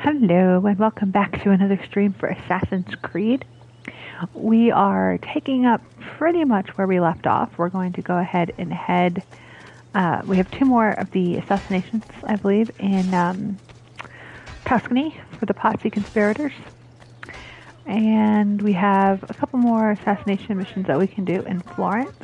Hello, and welcome back to another stream for Assassin's Creed. We are taking up pretty much where we left off. We're going to go ahead and head. We have two more of the assassinations, I believe, in Tuscany for the Pazzi conspirators. And we have a couple more assassination missions that we can do in Florence.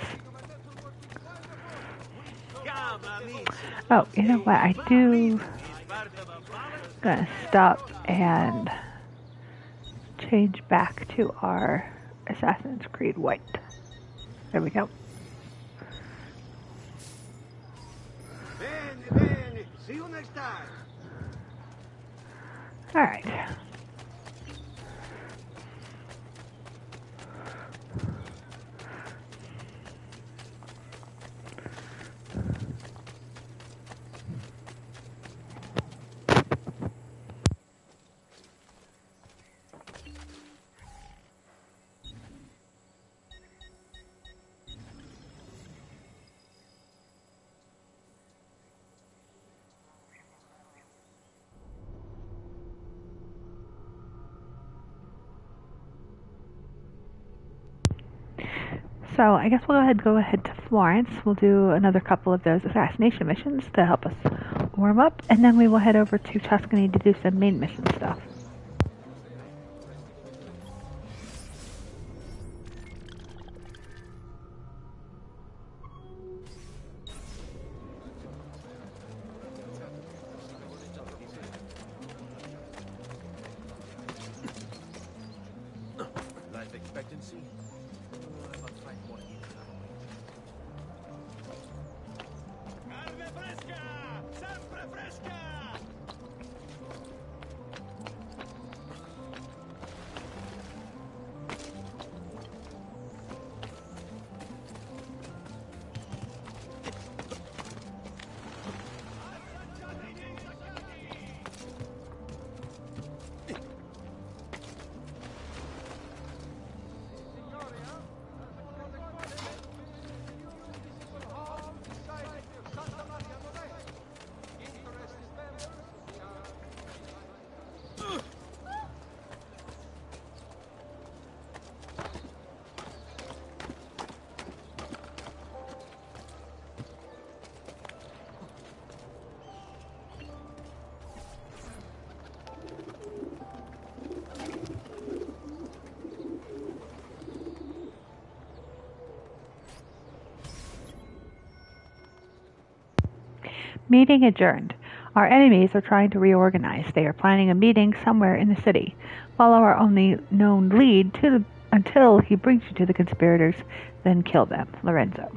Oh, you know what? I do. Gonna stop and change back to our Assassin's Creed White. There we go. See you next time. All right. So I guess we'll go ahead to Florence. We'll do another couple of those assassination missions to help us warm up, and then we will head over to Tuscany to do some main mission stuff. Life expectancy? About 5 more years. Carne fresca! Sempre fresca! Meeting adjourned. Our enemies are trying to reorganize. They are planning a meeting somewhere in the city. Follow our only known lead until he brings you to the conspirators, then kill them. Lorenzo.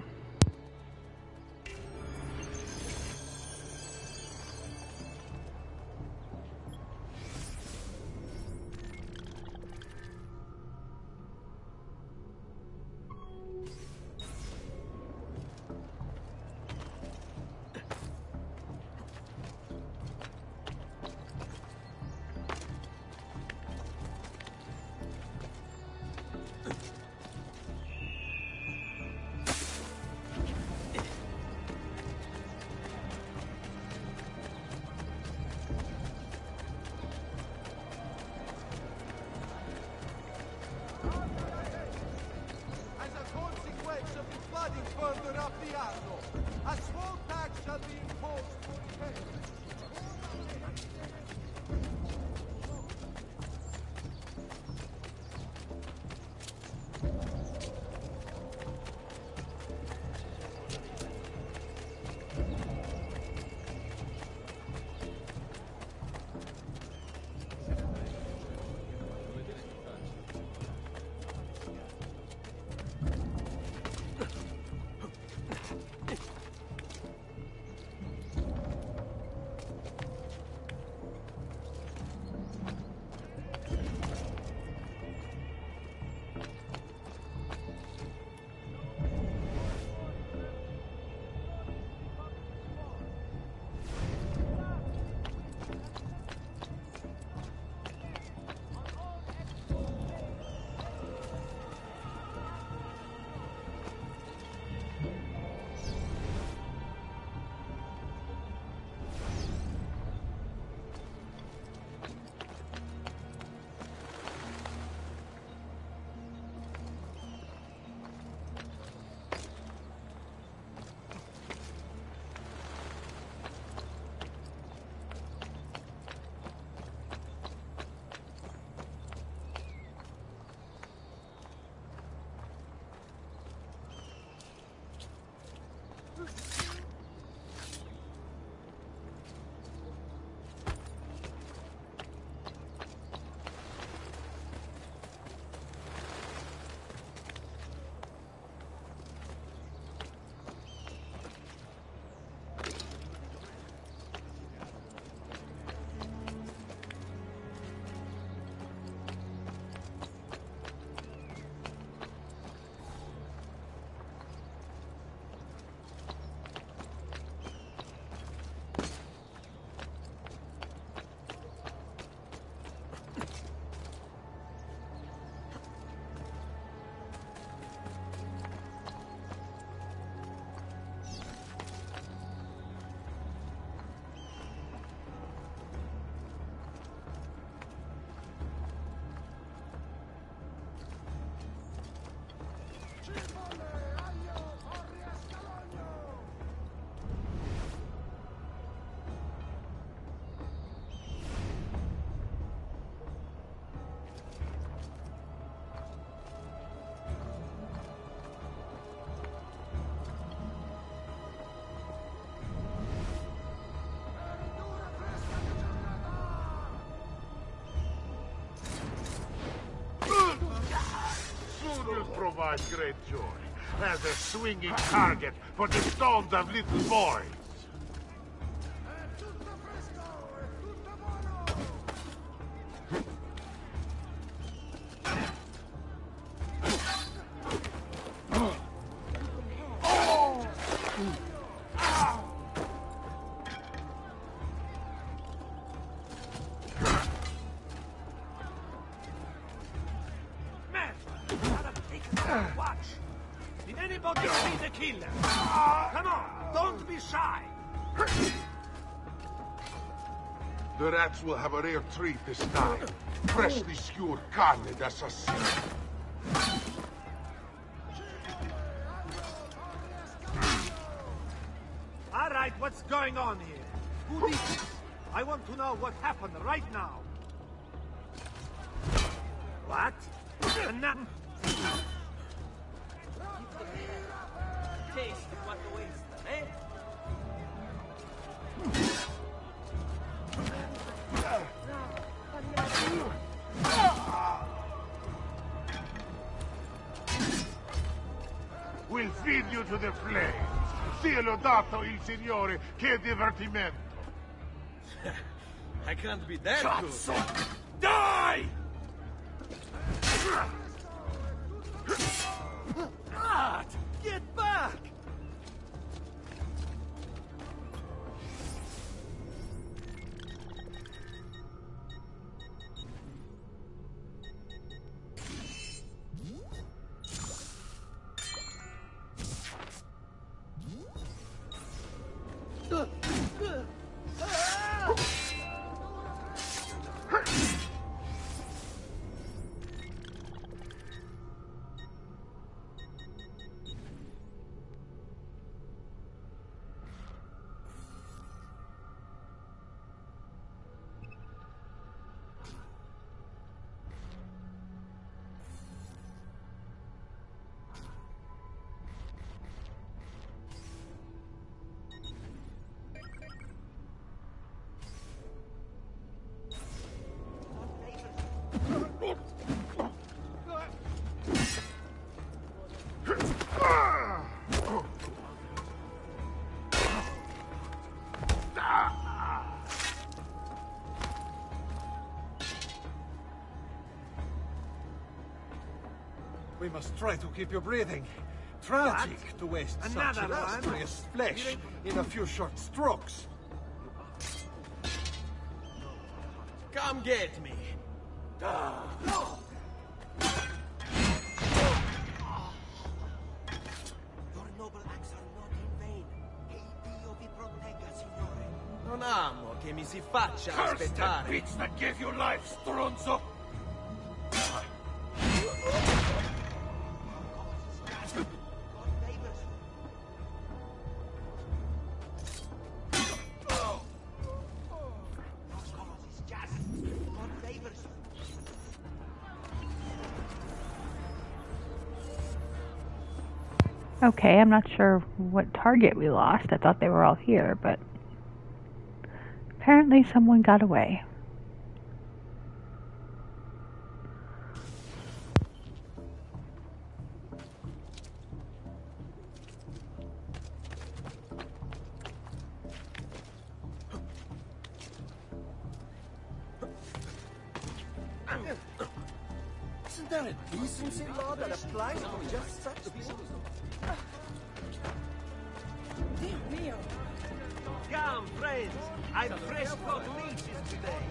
Further up the Arno, a small tax shall be imposed for repairs. my great joy, as a swinging target for the stones of little boys. Tutto fresco e tutto buono! Watch! Did anybody see the killer? Come on, don't be shy! The rats will have a rare treat this time. Freshly skewered carne d'assassino. All right, what's going on here? Who did this? I want to know what happened right now. What? Taste what waste, eh? We'll feed you to the flames. Sia lodato il Signore, che divertimento. I can't be that good. Die! God! Get back! We must try to keep you breathing. Tragic to waste such Another one? illustrious flesh in a few short strokes. Come get me. Your noble acts are not in vain. Che il Dio vi protegga, Signore. Non amo che mi si faccia aspettare. bitch that gave you life, stronzo! God favors you. Your cause is just. God favors you. Okay, I'm not sure what target we lost. I thought they were all here, but apparently someone got away. Isn't there a decency law that applies to just such people? Come, friends! I've fresh cooked leeches today.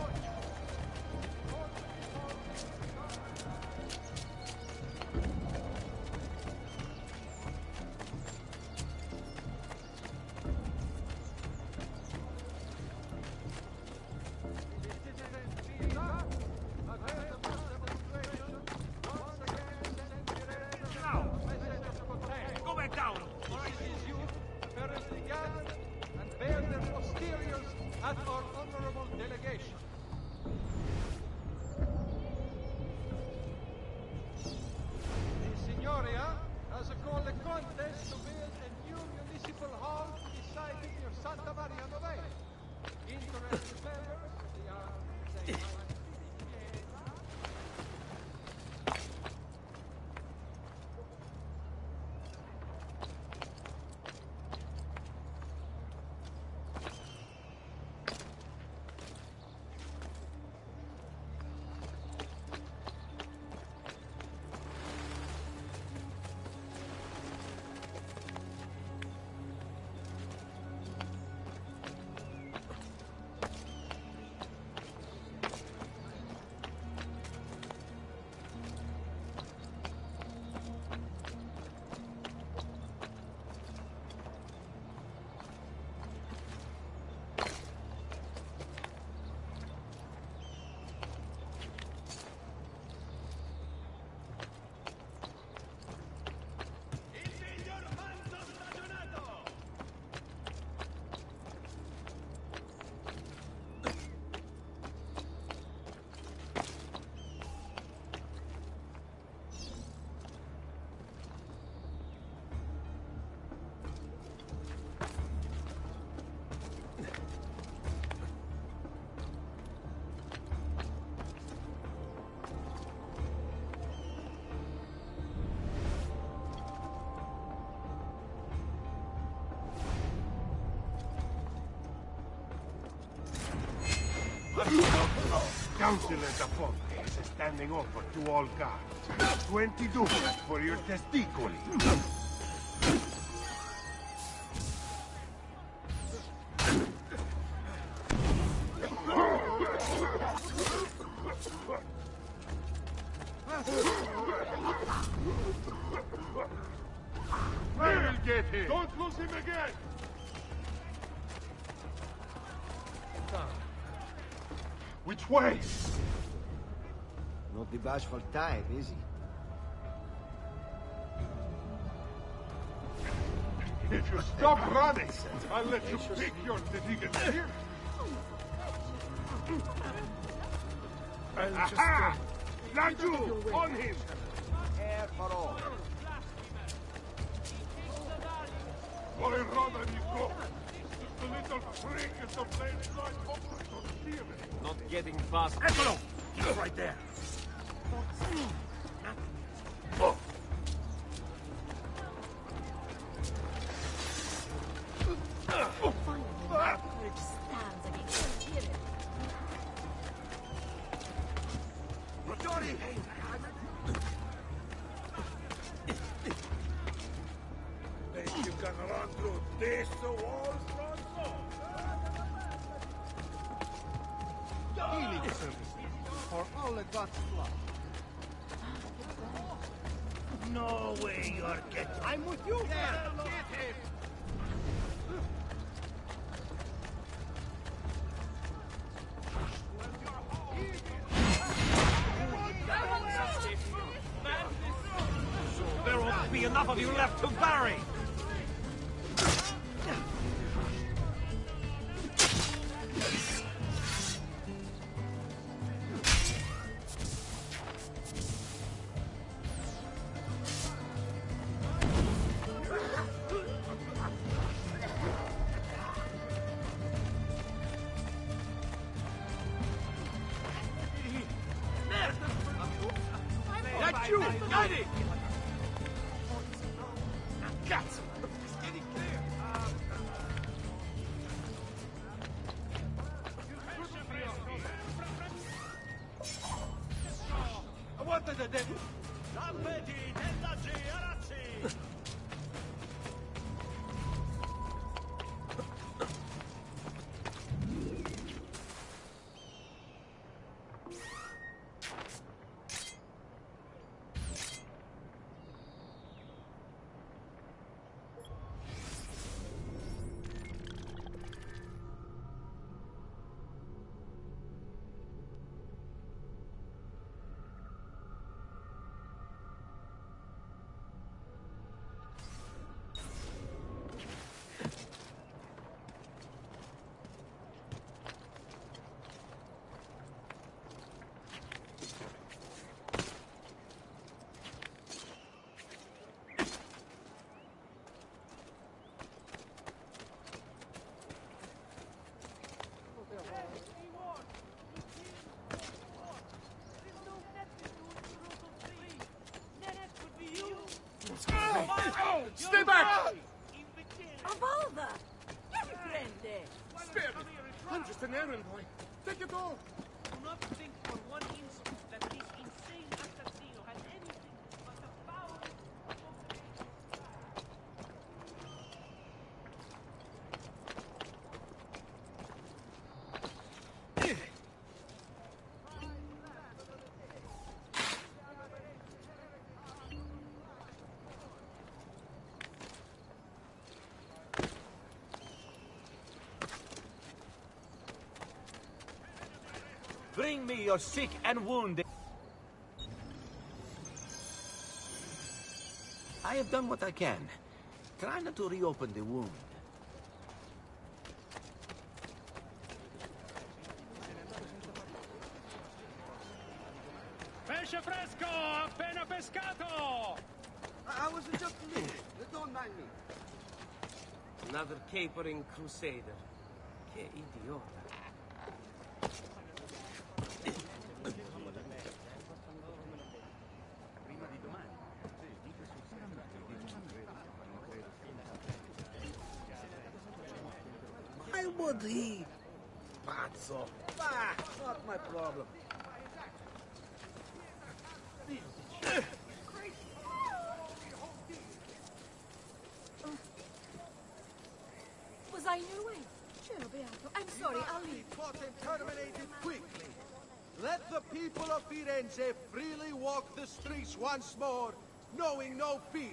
Come down! Apparently gathered and bear their posteriors at our honor Councilor da Fonte is a standing offer to all guards. 20 ducats for your testicoli. I will get him. Don't lose him again. Which way? Not the bashful type, is he? If you stop running, I'll let you pick your decision here. Aha! Lanju, on him! Air for all. Boy, rather you go. Just a little freak is the blade side over to steal it. Not getting past. Eccolo! He's right there. Oh. Which stands against the tyranny. Think you can run through this wall, Bronzo? Healing services for all the gods' blood. No way you're getting... I'm with you, There, get him! There won't be enough of you left to bury! That's you! Got it! Cazzo! Steady clear! What the devil? Lampeti della Giarazzi! Stay back! Avolva! Che mi prende? Spare me! I'm just an errand boy. Take it all! Do not think for one instant that this insane assassino has anything but the power Bring me your sick and wounded. I have done what I can. Try not to reopen the wound. Pesce fresco, appena pescato! I wasn't just leaving. Don't mind me. Another capering crusader. Che idiota. Why would he? But cazzo! Bah, not my problem. Was I in your way? Cielo Beato, I'm sorry, I'll leave. Fought and terminated quickly. Let the people of Firenze freely walk the streets once more, knowing no fear.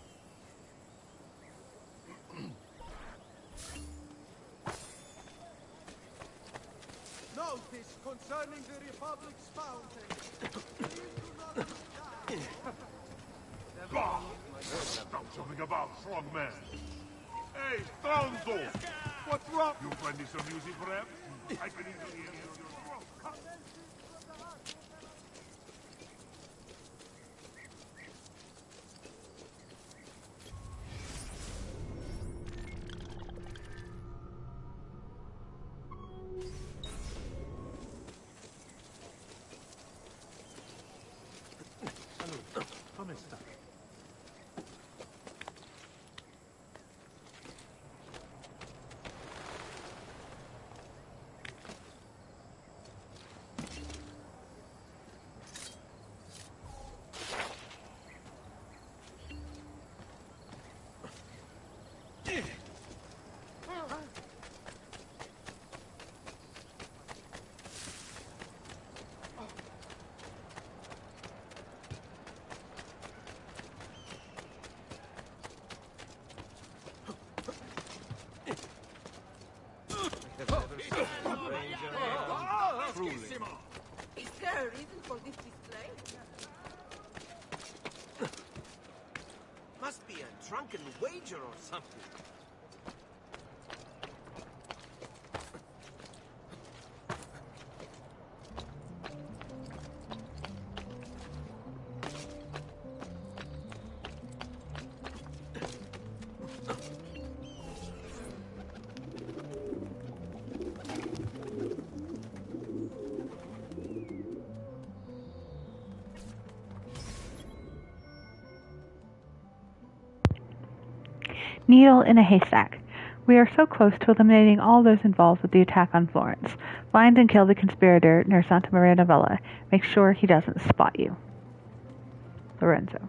Notice concerning the Republic's fountain. Bah! Stop something about strongman. Hey, Stronzo! What's wrong? You finding some music, perhaps? I can easily hear your throat. Come sta? Is there a reason for this display? Must be a drunken wager or something. Needle in a haystack. We are so close to eliminating all those involved with the attack on Florence. Find and kill the conspirator near Santa Maria Novella. Make sure he doesn't spot you. Lorenzo.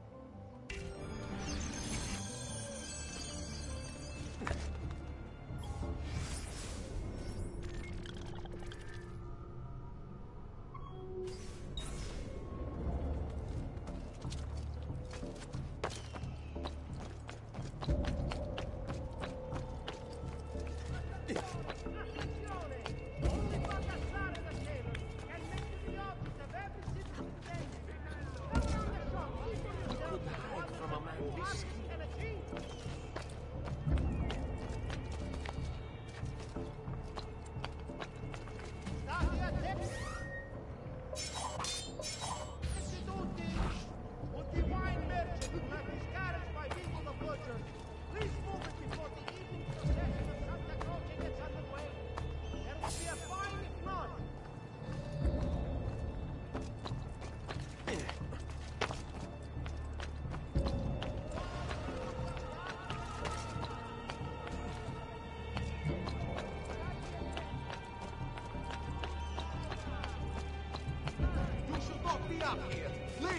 Up here! Leave!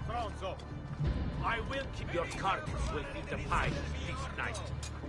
Stronzo. I will keep your carcass will feed the pie this night.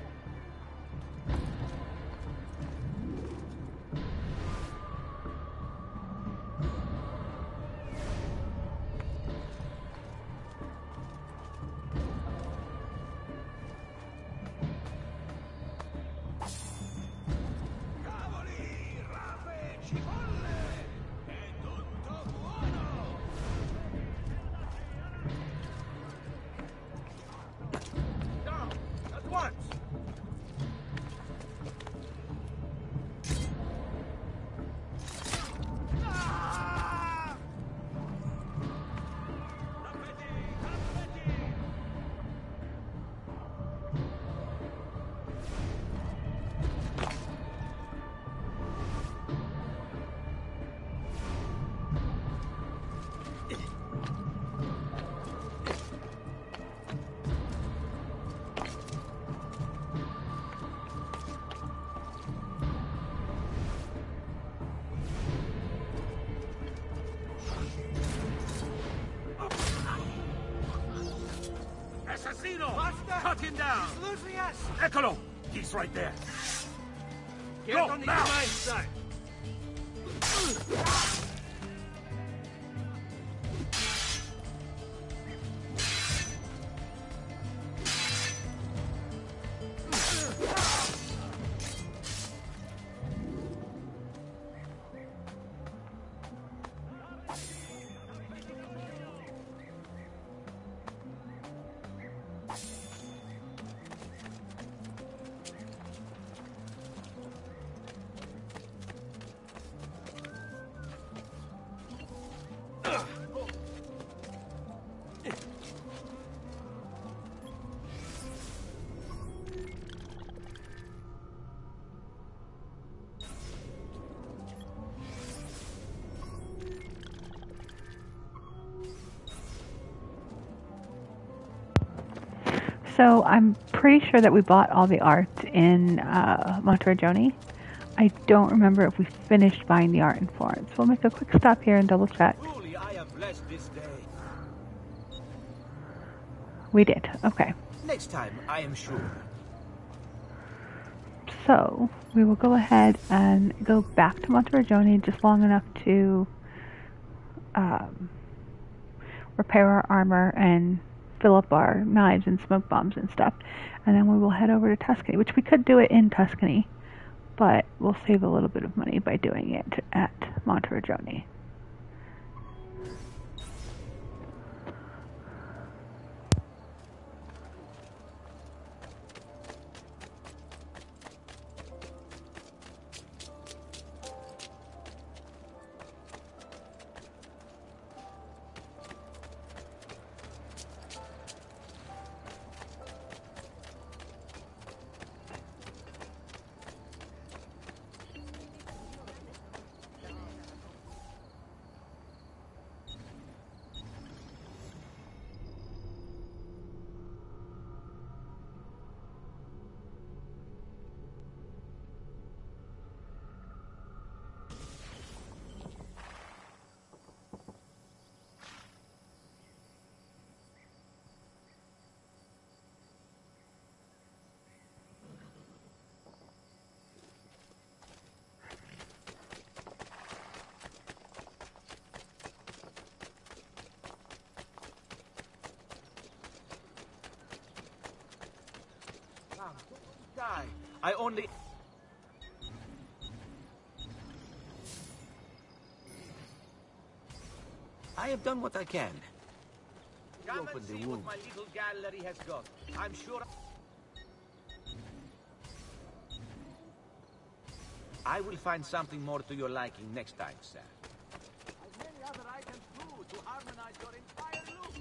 Assassino! Cut him down! He's losing us! Eccolo! He's right there. Get Go, on the now! right side! So I'm pretty sure that we bought all the art in Monteriggioni. I don't remember if we finished buying the art in Florence. We'll make a quick stop here and double check. Truly, I have blessed this day. We did. Okay. Next time, I am sure. So we will go ahead and go back to Monteriggioni just long enough to repair our armor and fill up our knives and smoke bombs and stuff. And then we will head over to Tuscany, which we could do it in Tuscany, but we'll save a little bit of money by doing it at Monteriggioni. Die. I only... I have done what I can. Come Open and the see wound. what my little gallery has got. I'm sure I will find something more to your liking next time, sir. as many other items too to harmonize your entire look.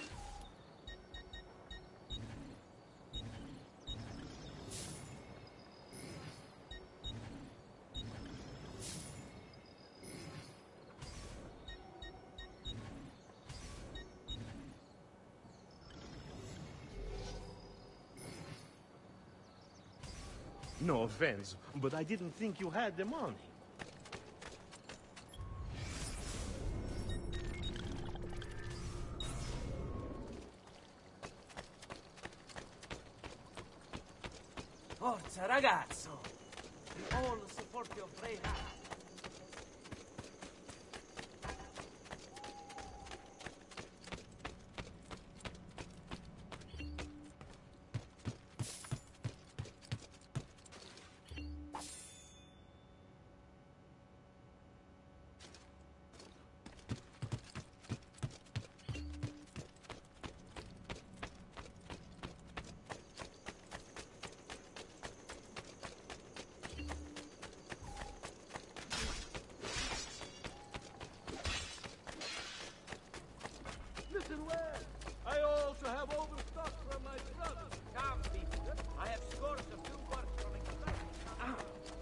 No offense, but I didn't think you had the money. Forza, ragazzo! All support your brave heart. Listen well. I also have overstock from my brother. Come, people. I have scores of new work from extraction.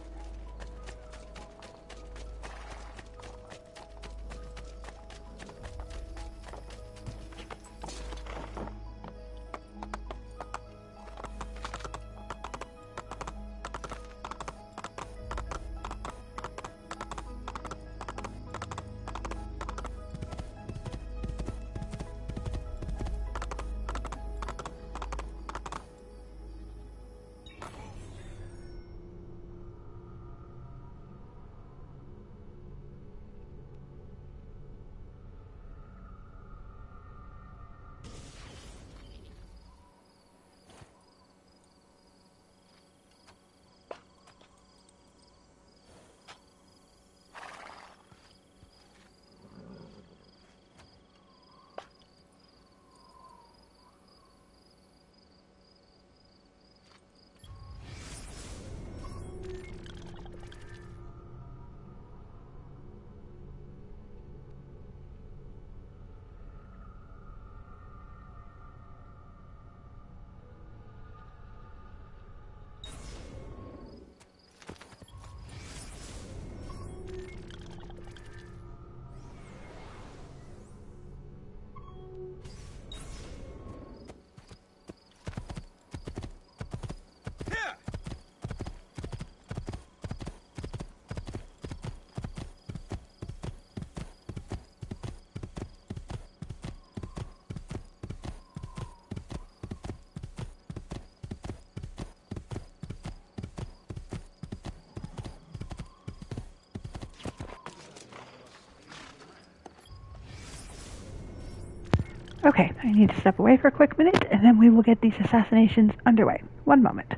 Okay, I need to step away for a quick minute, and then we will get these assassinations underway. One moment.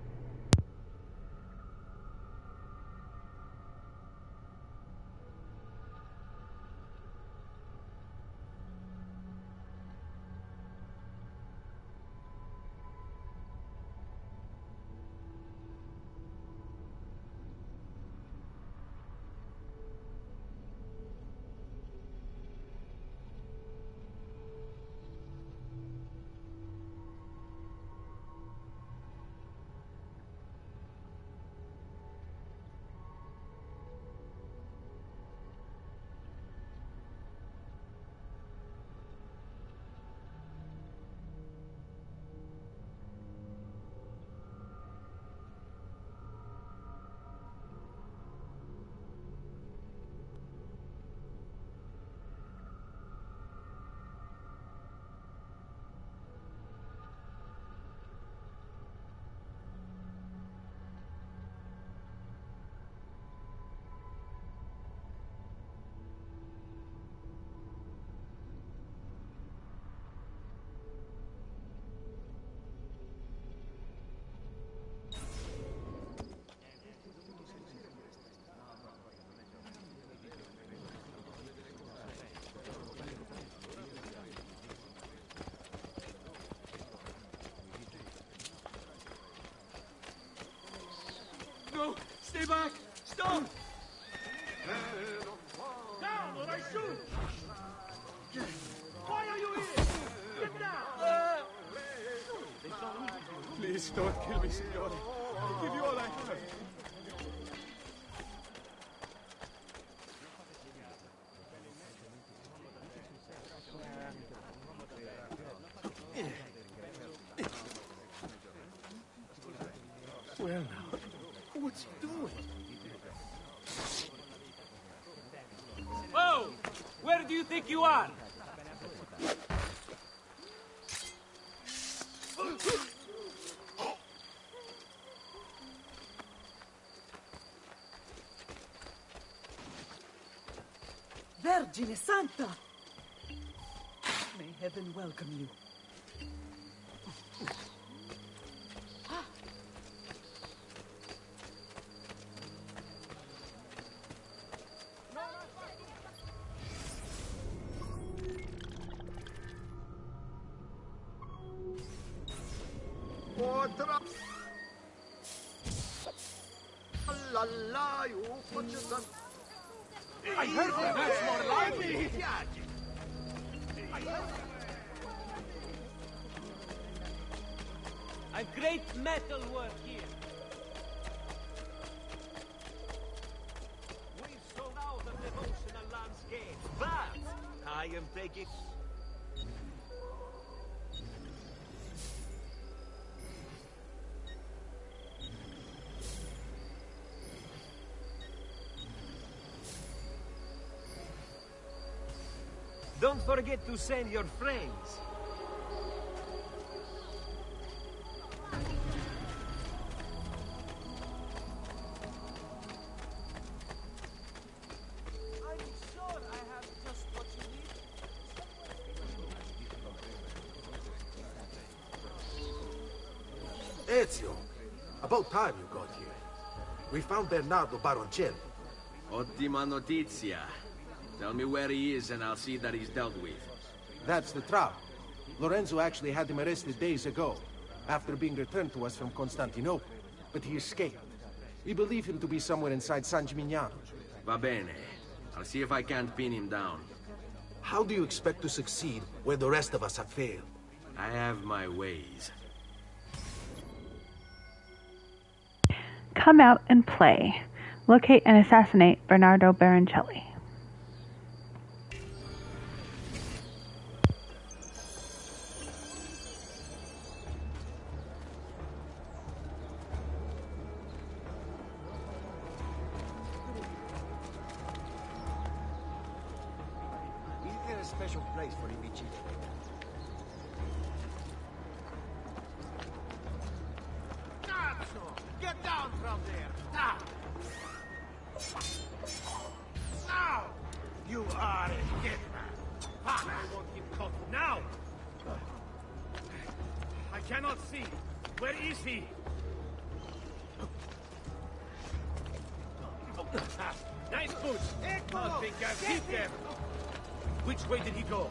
No! Stay back! Stop! Down or I shoot! Why are you here? Get down! Please don't kill me, signore. I'll give you all I have. Well now, what's he doing? Oh! Where do you think you are? Vergine Santa! May heaven welcome you. I heard that. That's more lively. A great metal work here. We've sold out of devotional landscape, but I am taking... Don't forget to send your friends. I'm sure I have just what you need. Ezio, about time you got here. We found Bernardo Baroncelli. Ottima notizia. Tell me where he is and I'll see that he's dealt with. That's the trouble. Lorenzo actually had him arrested days ago, after being returned to us from Constantinople. But he escaped. We believe him to be somewhere inside San Gimignano. Va bene. I'll see if I can't pin him down. How do you expect to succeed where the rest of us have failed? I have my ways. Come out and play. Locate and assassinate Bernardo Baroncelli. Special place for Amici. Cazzo! Get down from there! Now! Now! You are a dead man. I want him caught now! I cannot see. Where is he? Nice boots! I think I've hit them! Which way did he go?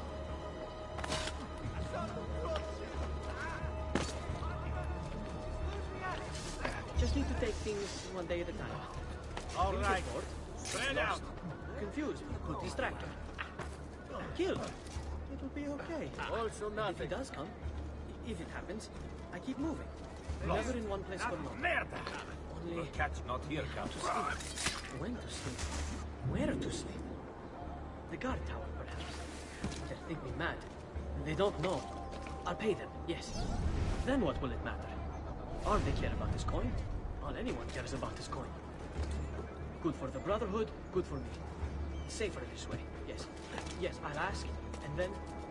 Just need to take things one day at a time. All right. Spread out. Confused, distracted, killed. It'll be okay. Also If he nothing. does come, if it happens, I keep moving. Never in one place for long. Merda! Only Cat's not here, Count. to sleep. When to sleep? Where to sleep? The guard tower, perhaps. They'll think me mad. They don't know. I'll pay them, yes. Then what will it matter? All they care about is coin. All anyone cares about is coin. Good for the Brotherhood, good for me. Safer this way, yes. Yes, I'll ask, and then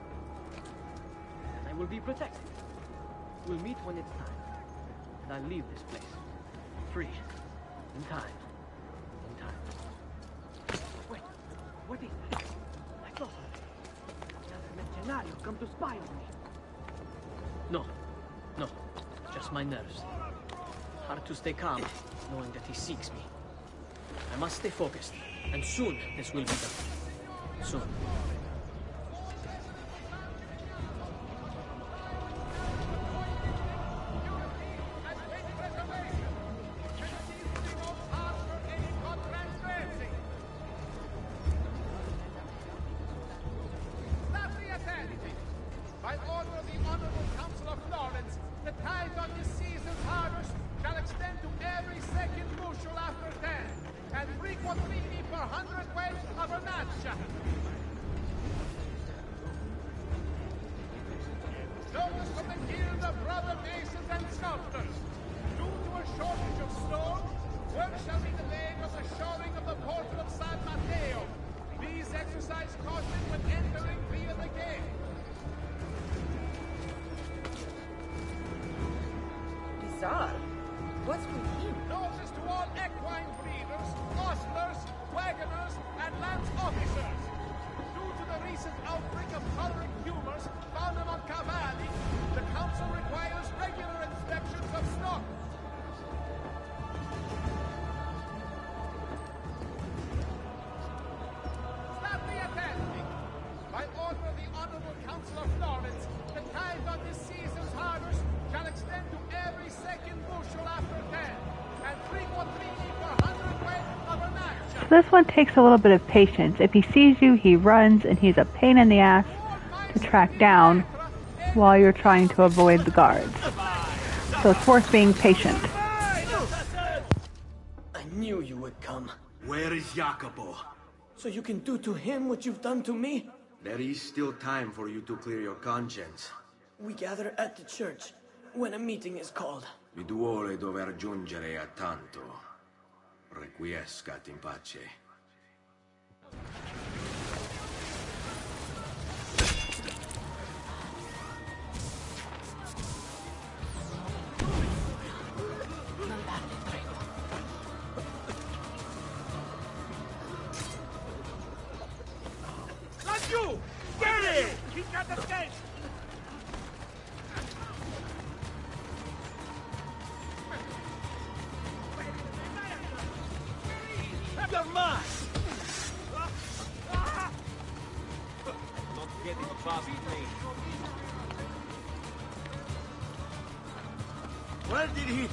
I will be protected. We'll meet when it's time. And I'll leave this place. Free. In time. In time. Wait, what is that? I thought another mercenario come to spy on me. No. No. Just my nerves. Hard to stay calm, knowing that he seeks me. I must stay focused, and soon this will be done. Soon. By order of the Honorable Council of Florence, the tithe on this season's harvest shall extend to every second bushel after 10, and 3 quattrini per 100 weight of vernaccia. Notice from the Guild of Brother Masons and Sculptors. Due to a shortage of stone, work shall be delayed on the shoring of the portal of San Matteo. Please exercise caution when entering via the gate. Bizarre. What's with him? Notice to all equine breeders, ostlers, wagoners, and lance officers. So this one takes a little bit of patience. If he sees you, he runs, and he's a pain in the ass to track down while you're trying to avoid the guards. So it's worth being patient. I knew you would come. Where is Jacopo? So you can do to him what you've done to me? There is still time for you to clear your conscience. We gather at the church when a meeting is called. Vi duole dover giungere a tanto. Requiescat in pace. Laggiù! Get it! He can't escape! You're mine! Not getting past me. Where did he...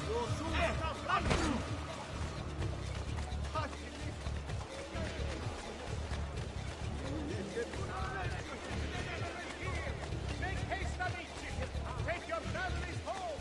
Make haste, amici! Take your families home!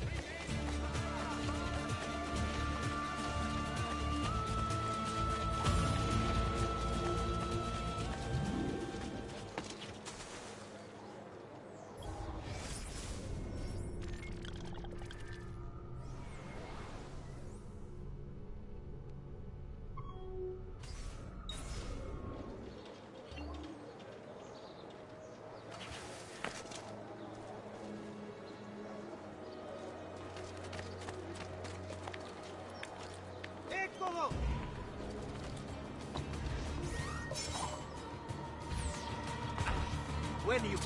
Eccolo! When you...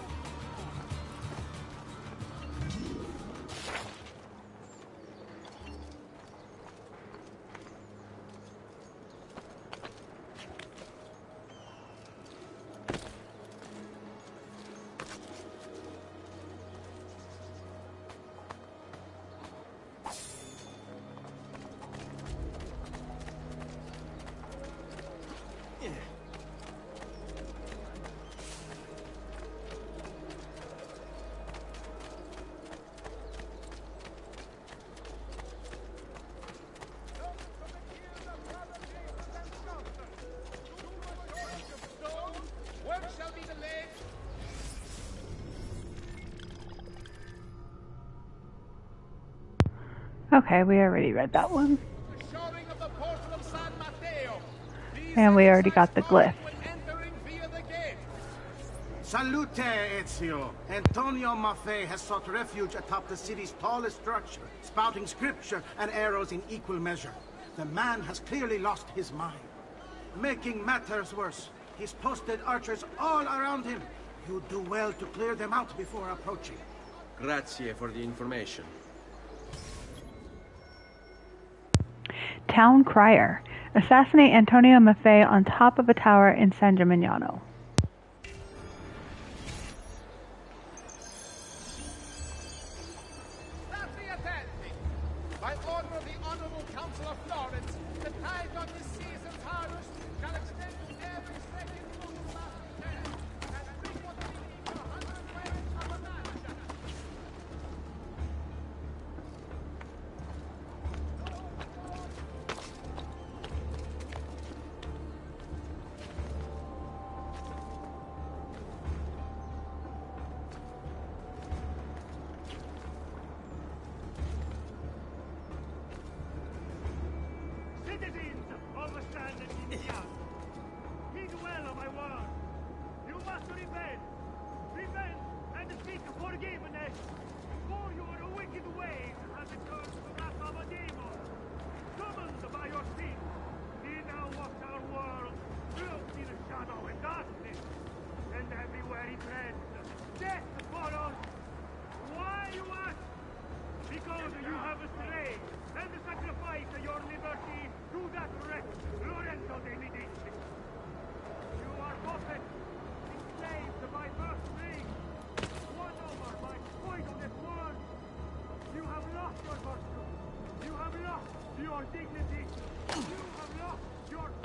Where shall be the lake? Okay, we already read that one. The shoring of the portal of San Matteo. These And we already got the glyph. when entering via the gate. Salute, Ezio. Antonio Maffei has sought refuge atop the city's tallest structure, spouting scripture and arrows in equal measure. The man has clearly lost his mind. Making matters worse, he's posted archers all around him. You do well to clear them out before approaching. Grazie for the information. Town Crier. Assassinate Antonio Maffei on top of a tower in San Gimignano. Stati attenti! By order of the Honorable Council of Florence, the tithe on this season's harvest shall extend to every second foot of last year, and bring what we need to 100 wearers of a match. Citizens of the San Gimignano, heed well of my word. You must repent. Repent and seek forgiveness. For your wicked ways have turned to the wrath of a demon. Summoned by your sin, he now walks our world, cloaked in shadow and darkness. And everywhere he treads, death follows. Why, you ask? Because you have strayed and sacrificed your liberty to that wretch, Lorenzo de Medici. You are puppets, enslaved by first things, won over by poisonous words. You have lost your virtue. You have lost your dignity. You have lost your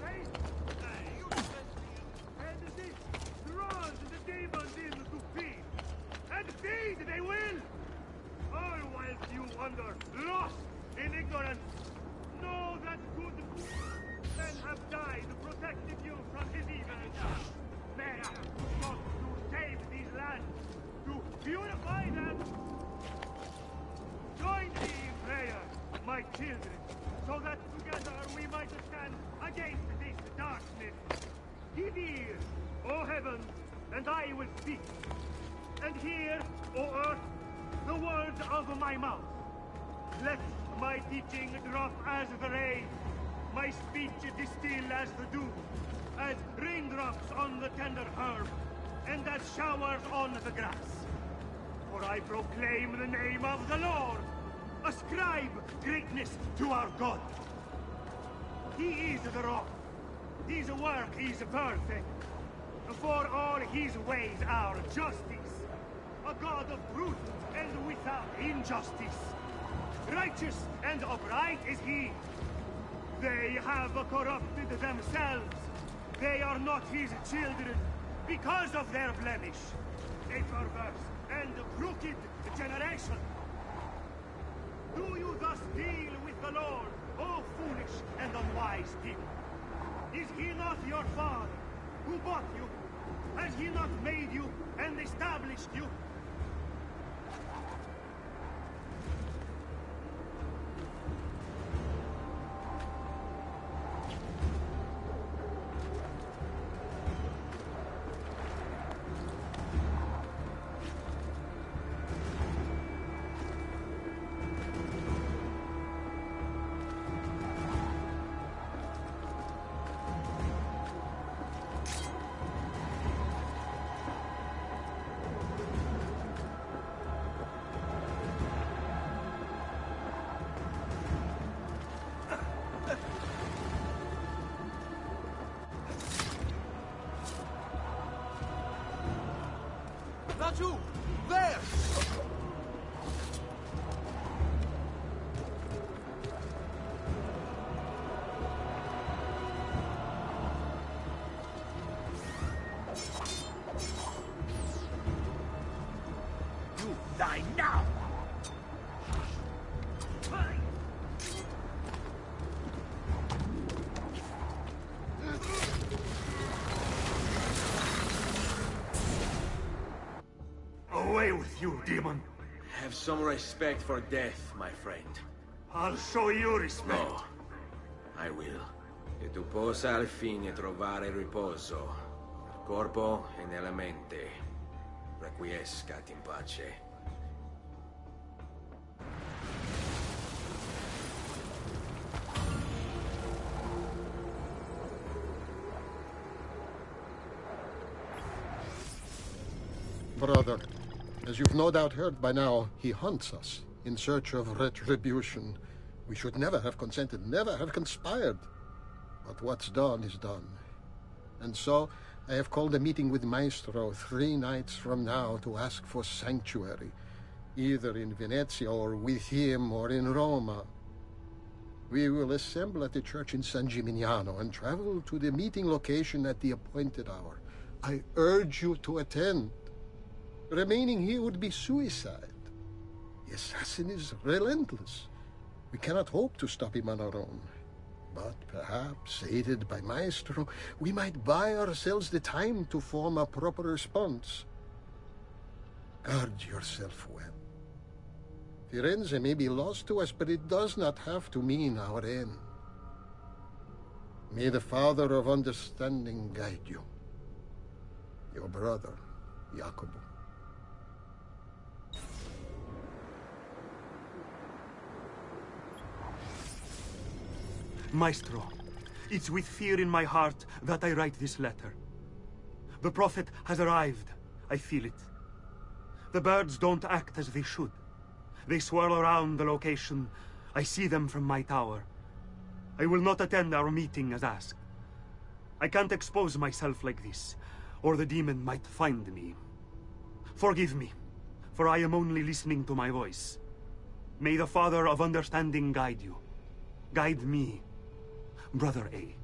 against this darkness. Give ear, O heavens, and I will speak. And hear, O earth, the words of my mouth. Let my teaching drop as the rain, my speech distill as the dew, as raindrops on the tender herb, and as showers on the grass. For I proclaim the name of the Lord. Ascribe greatness to our God. He is the rock. His work is perfect. For all his ways are justice. A God of truth and without injustice. Righteous and upright is he. They have corrupted themselves. They are not his children because of their blemish. A perverse and crooked generation. Do you thus deal with the Lord, O foolish and unwise people? Is he not your father, who bought you? Has he not made you and established you? Raju! There! You die now! Away with you, demon. Have some respect for death, my friend. I'll show you respect. No, I will. Che tu possa al fine trovare riposo, nel corpo e nella mente. Requiescat in pace. Brother, as you've no doubt heard by now, he hunts us in search of retribution. We should never have consented, never have conspired. But what's done is done. And so, I have called a meeting with Maestro 3 nights from now to ask for sanctuary, either in Venezia or with him or in Roma. We will assemble at the church in San Gimignano and travel to the meeting location at the appointed hour. I urge you to attend. Remaining here would be suicide. The assassin is relentless. We cannot hope to stop him on our own. But perhaps, aided by Maestro, we might buy ourselves the time to form a proper response. Guard yourself well. Firenze may be lost to us, but it does not have to mean our end. May the Father of Understanding guide you. Your brother, Jacopo. Maestro, it's with fear in my heart that I write this letter. The Prophet has arrived. I feel it. The birds don't act as they should. They swirl around the location. I see them from my tower. I will not attend our meeting as asked. I can't expose myself like this, or the demon might find me. Forgive me, for I am only listening to my voice. May the Father of Understanding guide you. Guide me. Brother A.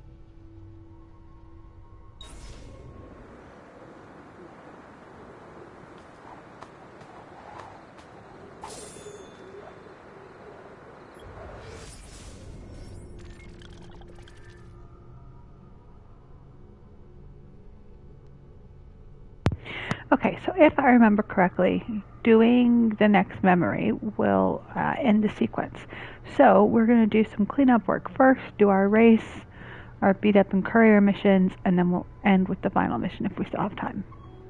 Okay, so if I remember correctly, doing the next memory will end the sequence. So we're going to do some cleanup work first, do our race, our beat up and courier missions, and then we'll end with the final mission if we still have time.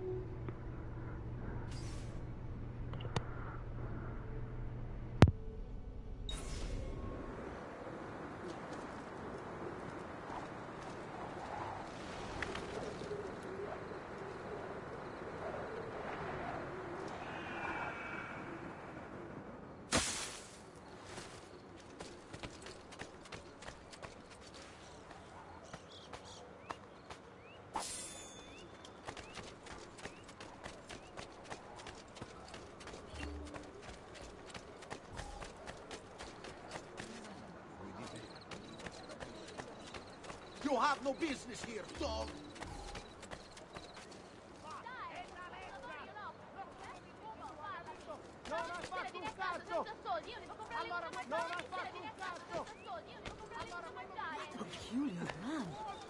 You have no business here, dog. Peculiar man.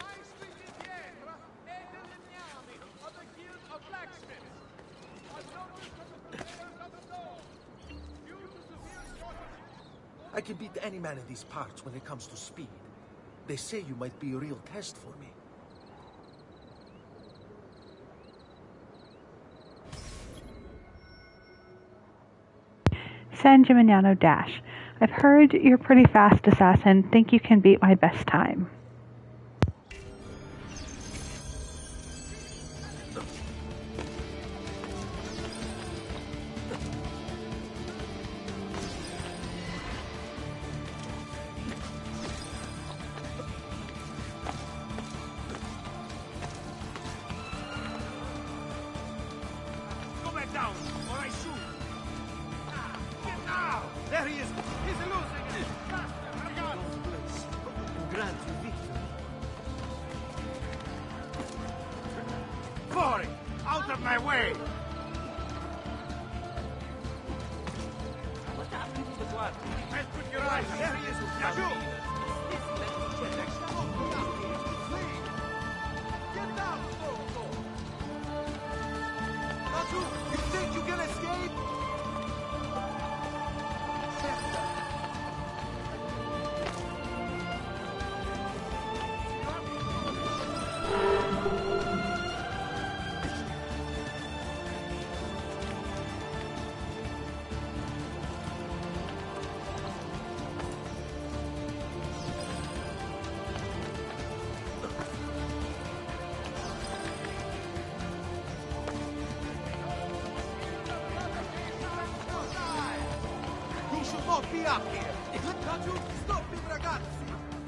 I can beat any man in these parts when it comes to speed. They say you might be a real test for me. San Gimignano Dash. I've heard you're pretty fast, assassin. Think you can beat my best time. There he is! He's losing it! Grant you victory. Fuori! Out of my way! I'll put your eyes! There he is! Yazoo! Get down! Nazu, you think you can escape? You should not be up here! Nazu, stop it, ragazzi!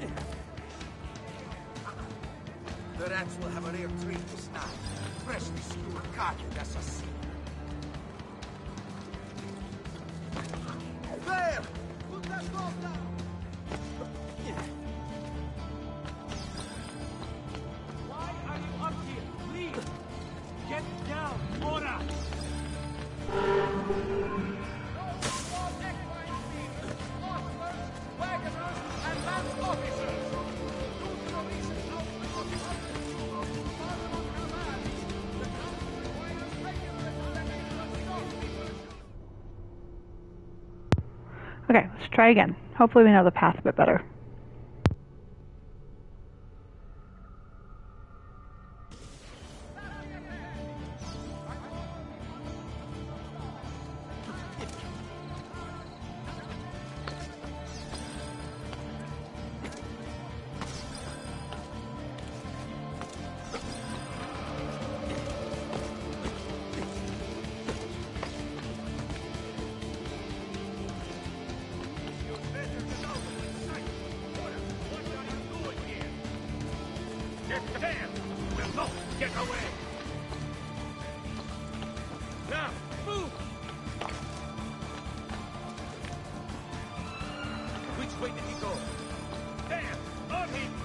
The rats will have a rare treat this night. Freshly skewered carcass assassino. There! Put that dog down! Why are you up here? Please! Get down, Mora! Okay, let's try again. Hopefully we know the path a bit better. Get there! You will not get away! Now, move! Which way did he go? There! On him!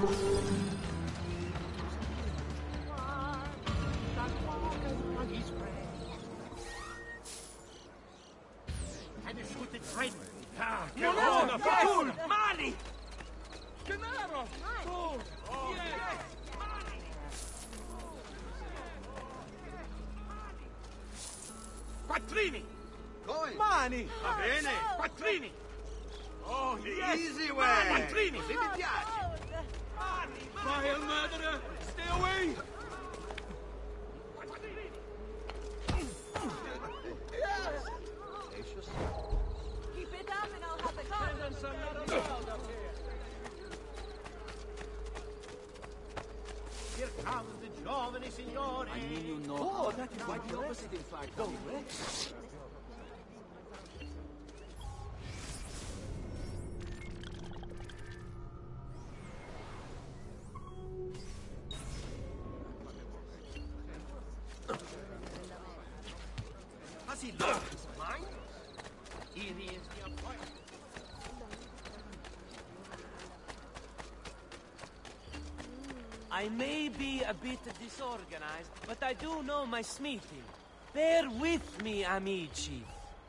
And you shoot it right. Ah, No, no, yes! Mani! Gennaro! Oh, yes! Quattrini! Going. Mani! Va bene! Quattrini! Oh, yes! Easy way. Quattrini! Se mi piace. Vile murderer! Stay away! Keep it up and I'll have the gun. Here comes the giovane signore! I mean, you know. Oh, that is quite the opposite, in fact. Go, Rex. Has he lost his mind? Here he is, the appointment. I may be a bit disorganized, but I do know my smithing. Bear with me, amici.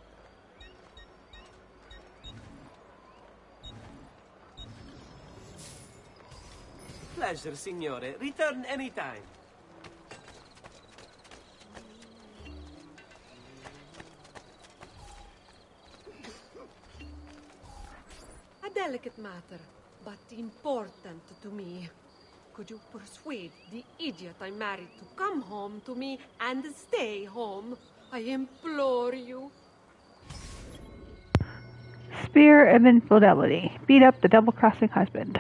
Pleasure, signore. Return anytime. A delicate matter, but important to me. Could you persuade the idiot I married to come home to me and stay home? I implore you. Spear of infidelity. Beat up the double-crossing husband.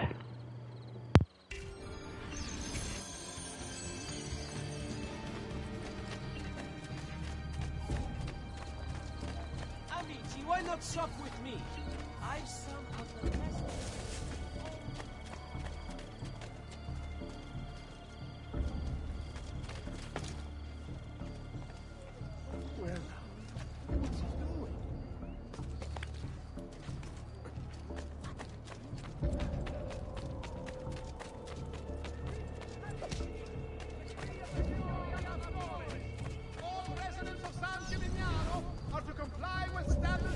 Amici, why not shop with me? I've some of the best. Well, what's he doing? All residents of San Gimignano are to comply with standards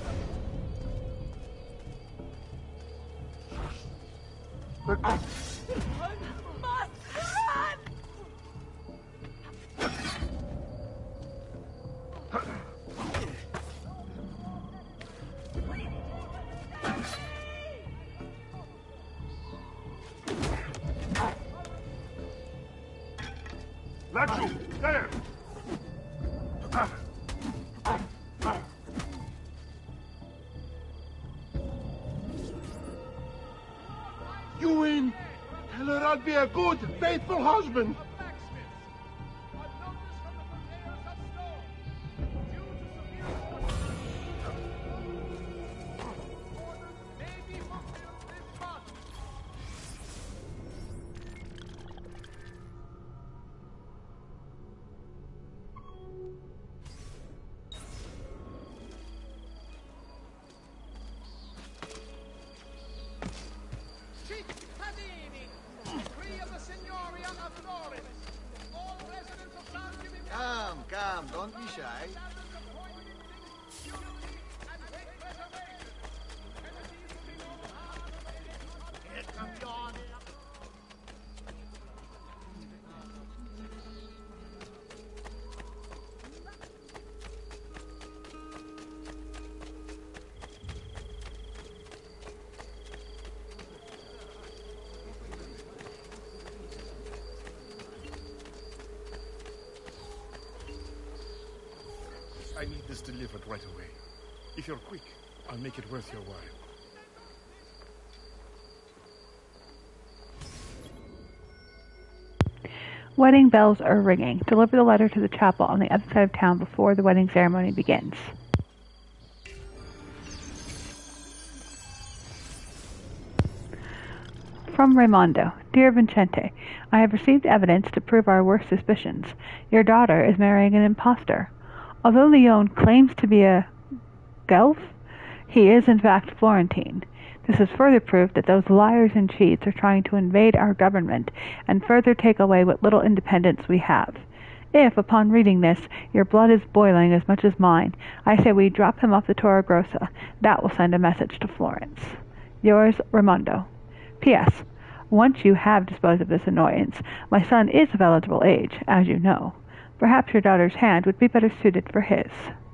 Laggiù! There! You win! Tell her I'll be a good, faithful husband! Cittadini, decree of the Signoria of Florence. All residents of San Gimignano Come, don't be shy. I need this delivered right away. If you're quick, I'll make it worth your while. Wedding bells are ringing. Deliver the letter to the chapel on the other side of town before the wedding ceremony begins. From Raimondo. Dear Vincente, I have received evidence to prove our worst suspicions. Your daughter is marrying an impostor. Although Leone claims to be a Guelph, he is in fact Florentine. This is further proof that those liars and cheats are trying to invade our government and further take away what little independence we have. If, upon reading this, your blood is boiling as much as mine, I say we drop him off the Torre Grossa. That will send a message to Florence. Yours, Raimondo. P.S. Once you have disposed of this annoyance, my son is of eligible age, as you know. Perhaps your daughter's hand would be better suited for his.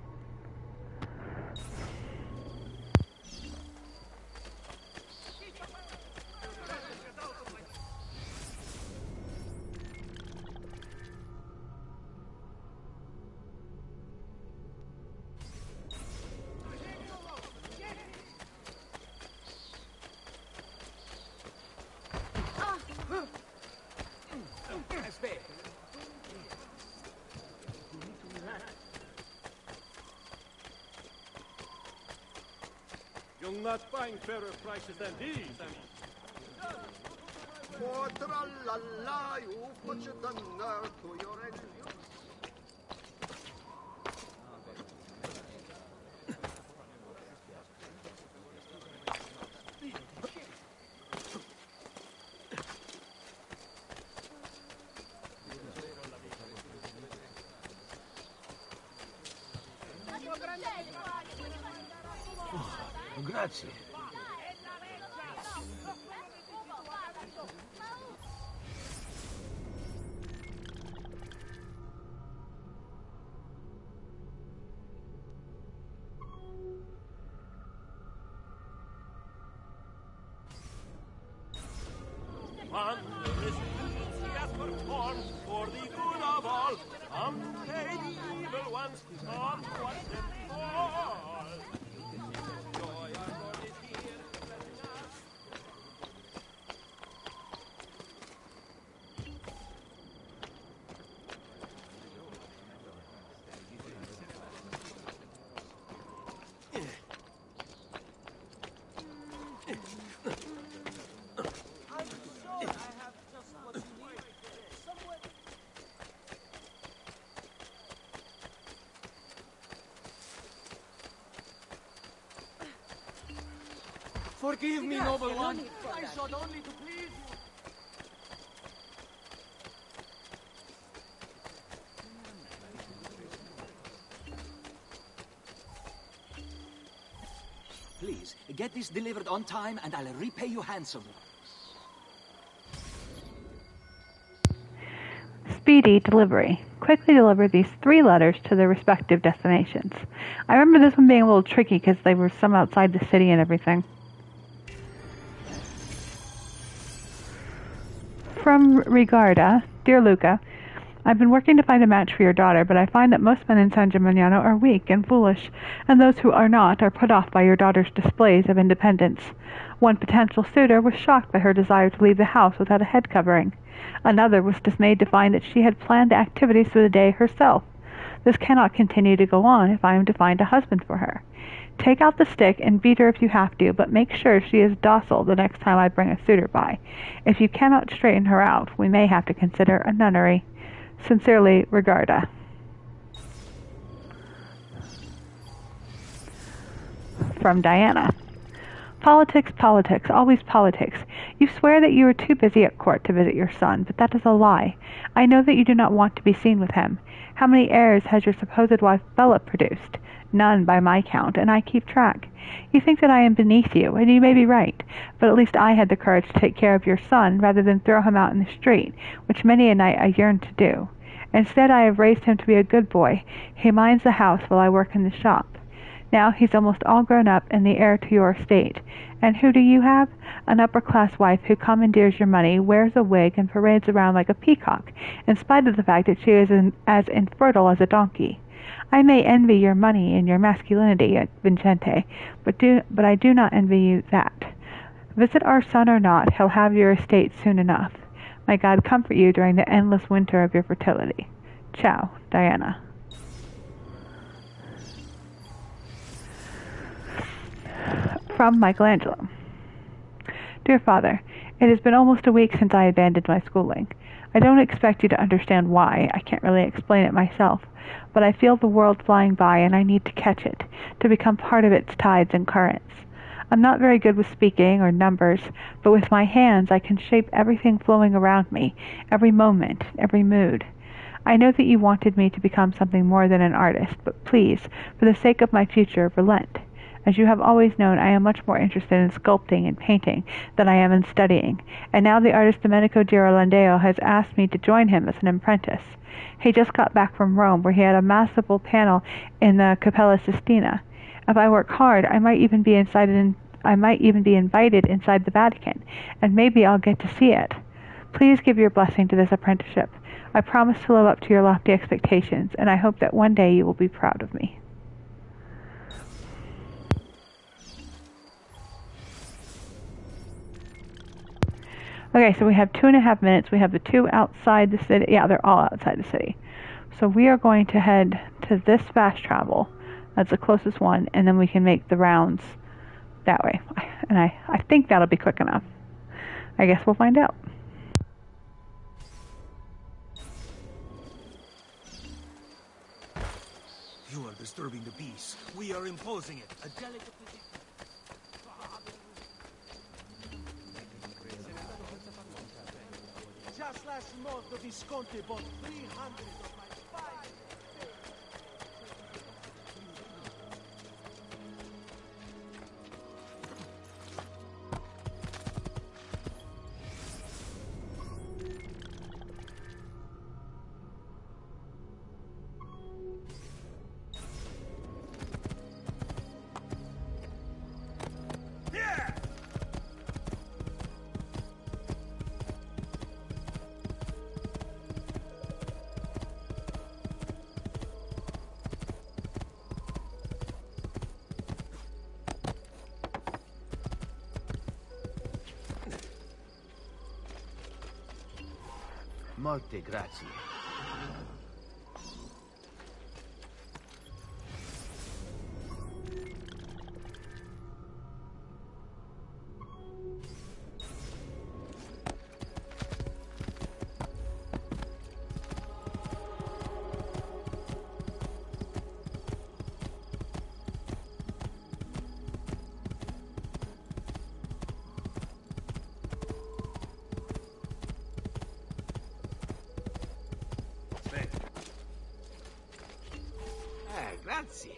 You'll not find fairer prices than these, Oh, tra-la-la, you put your nerve to your engine. Grazie. Wondrous deeds he has performed for the good of all. Some say the evil ones, some watch them fall. Forgive me, noble one. I sought only to please you. Please, get this delivered on time and I'll repay you handsomely. Speedy delivery. Quickly deliver these 3 letters to their respective destinations. I remember this one being a little tricky because they were some outside the city and everything. From Rigarda, Dear Luca, I've been working to find a match for your daughter, but I find that most men in San Gimignano are weak and foolish, and those who are not are put off by your daughter's displays of independence. One potential suitor was shocked by her desire to leave the house without a head covering. Another was dismayed to find that she had planned activities for the day herself. This cannot continue to go on if I am to find a husband for her. Take out the stick and beat her if you have to, but make sure she is docile the next time I bring a suitor by. If you cannot straighten her out, we may have to consider a nunnery. Sincerely, Rigarda. From Diana. Politics, politics, always politics. You swear that you are too busy at court to visit your son, but that is a lie. I know that you do not want to be seen with him. How many heirs has your supposed wife Bella produced? None by my count, and I keep track. You think that I am beneath you, and you may be right, but at least I had the courage to take care of your son rather than throw him out in the street, which many a night I yearned to do. Instead, I have raised him to be a good boy. He minds the house while I work in the shop. Now he's almost all grown up and the heir to your estate. And who do you have? An upper-class wife who commandeers your money, wears a wig, and parades around like a peacock, in spite of the fact that she is as infertile as a donkey. I may envy your money and your masculinity, Vincente, but I do not envy you that. Visit our son or not, he'll have your estate soon enough. May God comfort you during the endless winter of your fertility. Ciao, Diana. From Michelangelo. Dear Father, it has been almost a week since I abandoned my schooling. I don't expect you to understand why. I can't really explain it myself. But I feel the world flying by and I need to catch it, to become part of its tides and currents. I'm not very good with speaking or numbers, but with my hands I can shape everything flowing around me, every moment, every mood. I know that you wanted me to become something more than an artist, but please, for the sake of my future, relent. As you have always known, I am much more interested in sculpting and painting than I am in studying, and now the artist Domenico Ghirlandaio has asked me to join him as an apprentice. He just got back from Rome, where he had a masterful panel in the Cappella Sistina. If I work hard, I might even be invited inside the Vatican, and maybe I'll get to see it. Please give your blessing to this apprenticeship. I promise to live up to your lofty expectations, and I hope that one day you will be proud of me. Okay, so we have 2.5 minutes. We have the two outside the city. Yeah, they're all outside the city. So we are going to head to this fast travel. That's the closest one, and then we can make the rounds that way. And I think that'll be quick enough. I guess we'll find out. You are disturbing the peace. We are imposing it. A delicate position. Just last month, the Visconti bought 300 of my 5. Molte grazie. Grazie.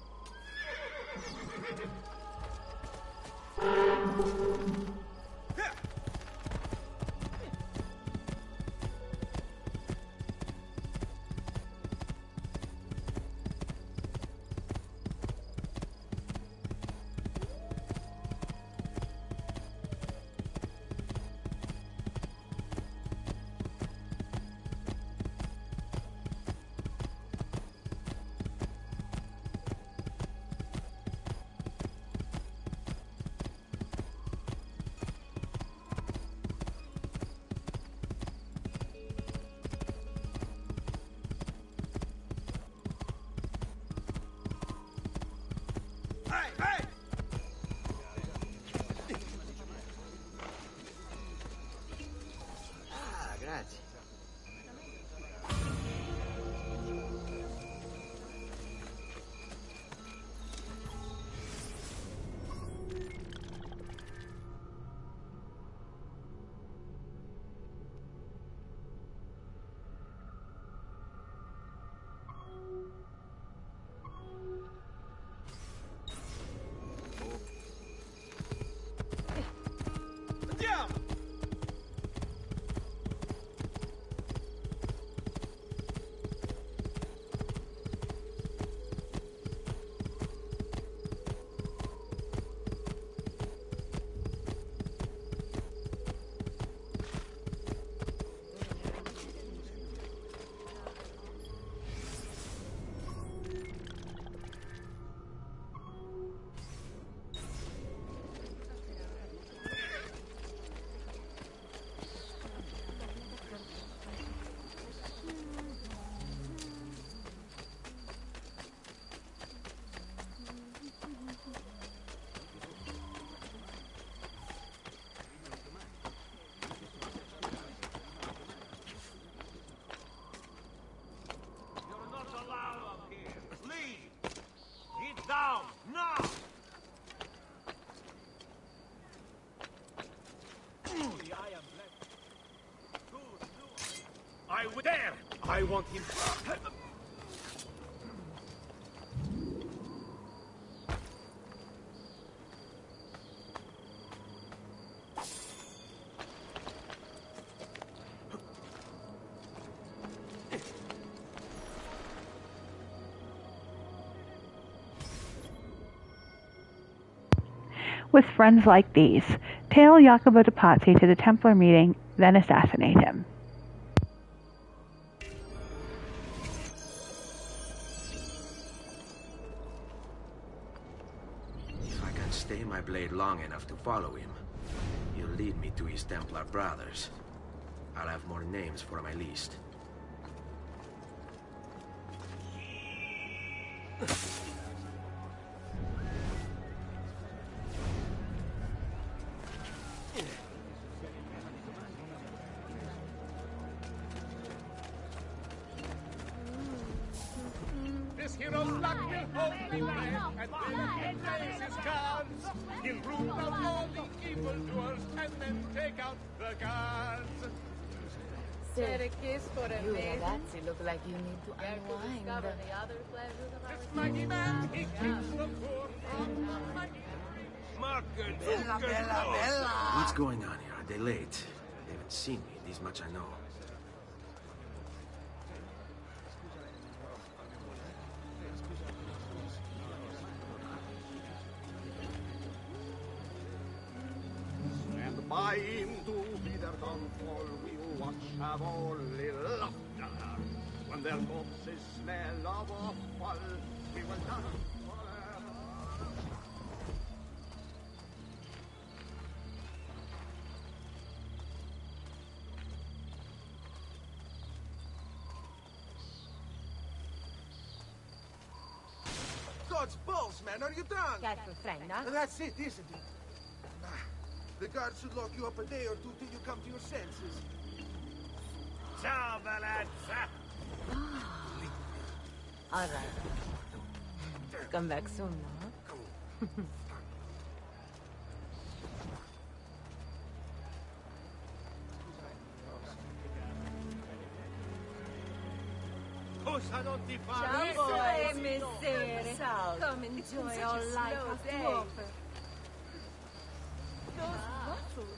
Grazie. There! I want him. With friends like these, tail Jacopo de Pazzi to the Templar meeting, then assassinate him. If I can stay my blade long enough to follow him, he'll lead me to his Templar brothers. I'll have more names for my list. This hero's luck will only wane, and when he plays his cards, he'll root out all the evildoers and then take out the guards. Share a kiss for a You maiden. ragazzi look like you need to Care to unwind. discover the other pleasures of our This mighty man, he keeps the poor from the mighty. Bella, bella, bella! What's going on here? Are they late? They haven't seen me. This much I know. And by him to be their downfall, we will watch have only laughter. When their corpses smell of offal, we will dance forever. God's balls, man, are you drunk? That's it, isn't it? The guards should lock you up a day or two till you come to your senses. Ciao, Valazza! All right. Come back soon, no? Cosa non ti fa? Ciao, messere. Come enjoy all life has to offer. Those waffles.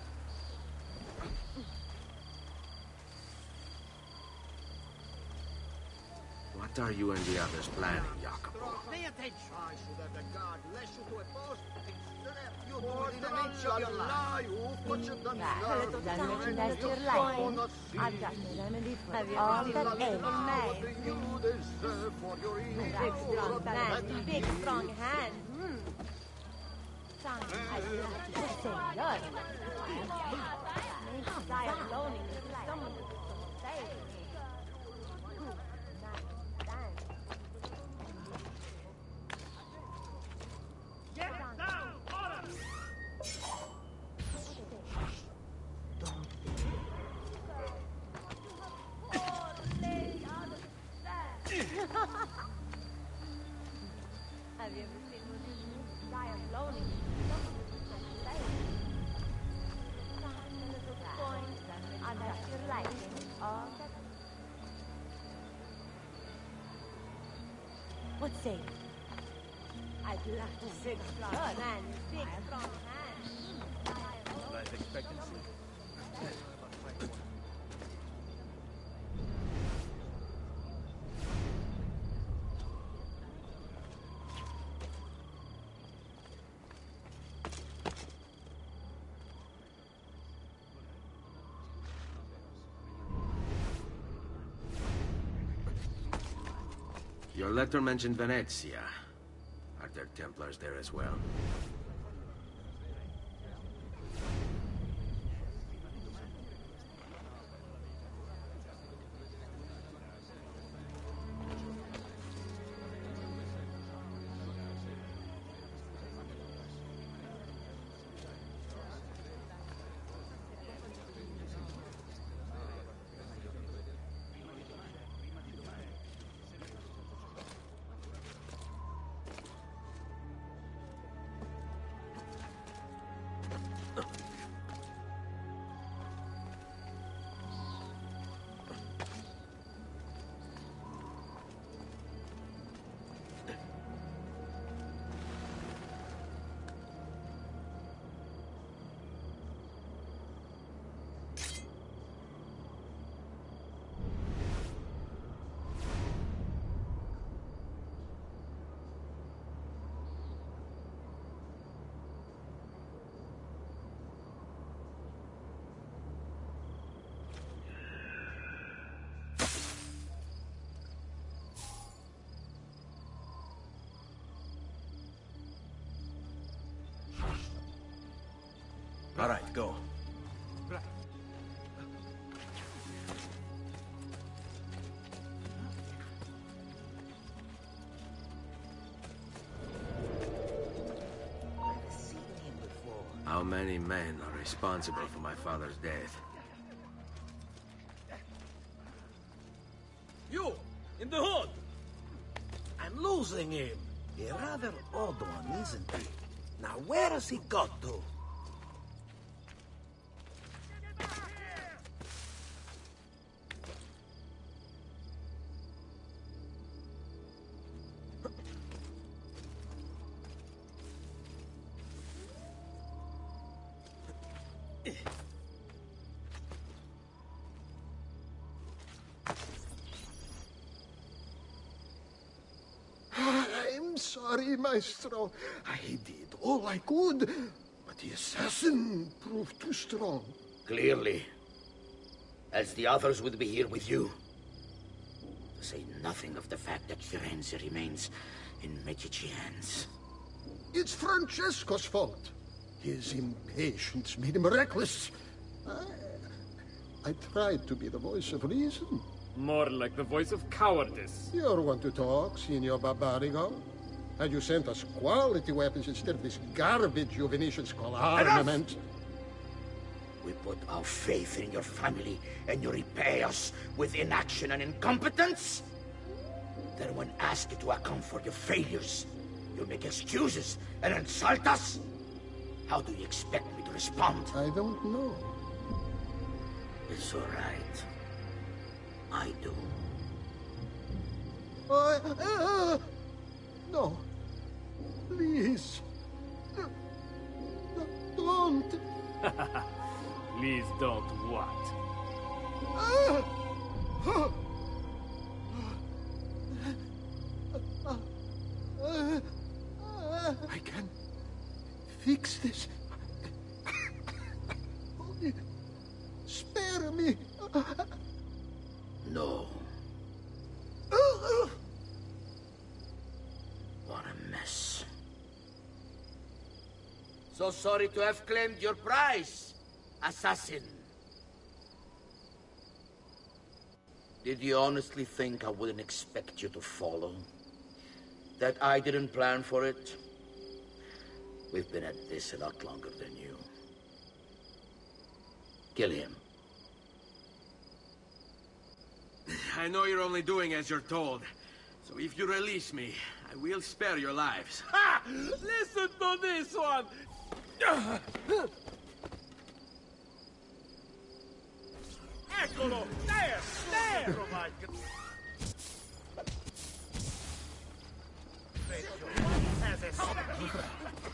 What are you and the others planning, Jacopo? Pay attention. I should have the guard lash you to a post and strap you to For an the inch of your life. What you done Dal merchandise to your life. I've got the remedy for all that ails. you deserve for your Big strong man, big strong hand. Die of loneliness is someone who can save me. Get down! Order! Have you ever seen what it means? Die of loneliness is someone who can save me. A little point, and that's your liking. All that. What say? I'd love to big strong man, big strong hand. Life expectancy. Your letter mentioned Venezia. Are there Templars there as well? All right, go. How many men are responsible for my father's death? You! In the hood! I'm losing him. A rather odd one, isn't he? Now where has he got to? I'm sorry, Maestro. I did all I could, but the assassin proved too strong. Clearly. Else the others would be here with you. To say nothing of the fact that Firenze remains in Medici hands. It's Francesco's fault. His impatience made him reckless. I tried to be the voice of reason. More like the voice of cowardice. You're one to talk, Signor Barbarigo. Had you sent us quality weapons instead of this garbage you Venetians call armament? We put our faith in your family, and you repay us with inaction and incompetence? Then when asked to account for your failures, you make excuses and insult us? How do you expect me to respond? I don't know. It's all right. I do. No. Please. Don't. Please don't what? I can fix this. Only spare me. No. What a mess. So sorry to have claimed your prize, assassin. Did you honestly think I wouldn't expect you to follow? That I didn't plan for it? We've been at this a lot longer than you. Kill him. I know you're only doing as you're told. So if you release me, I will spare your lives. Ha! Listen to this one! Eccolo! There! There! Oh my God! As a shopkeeper.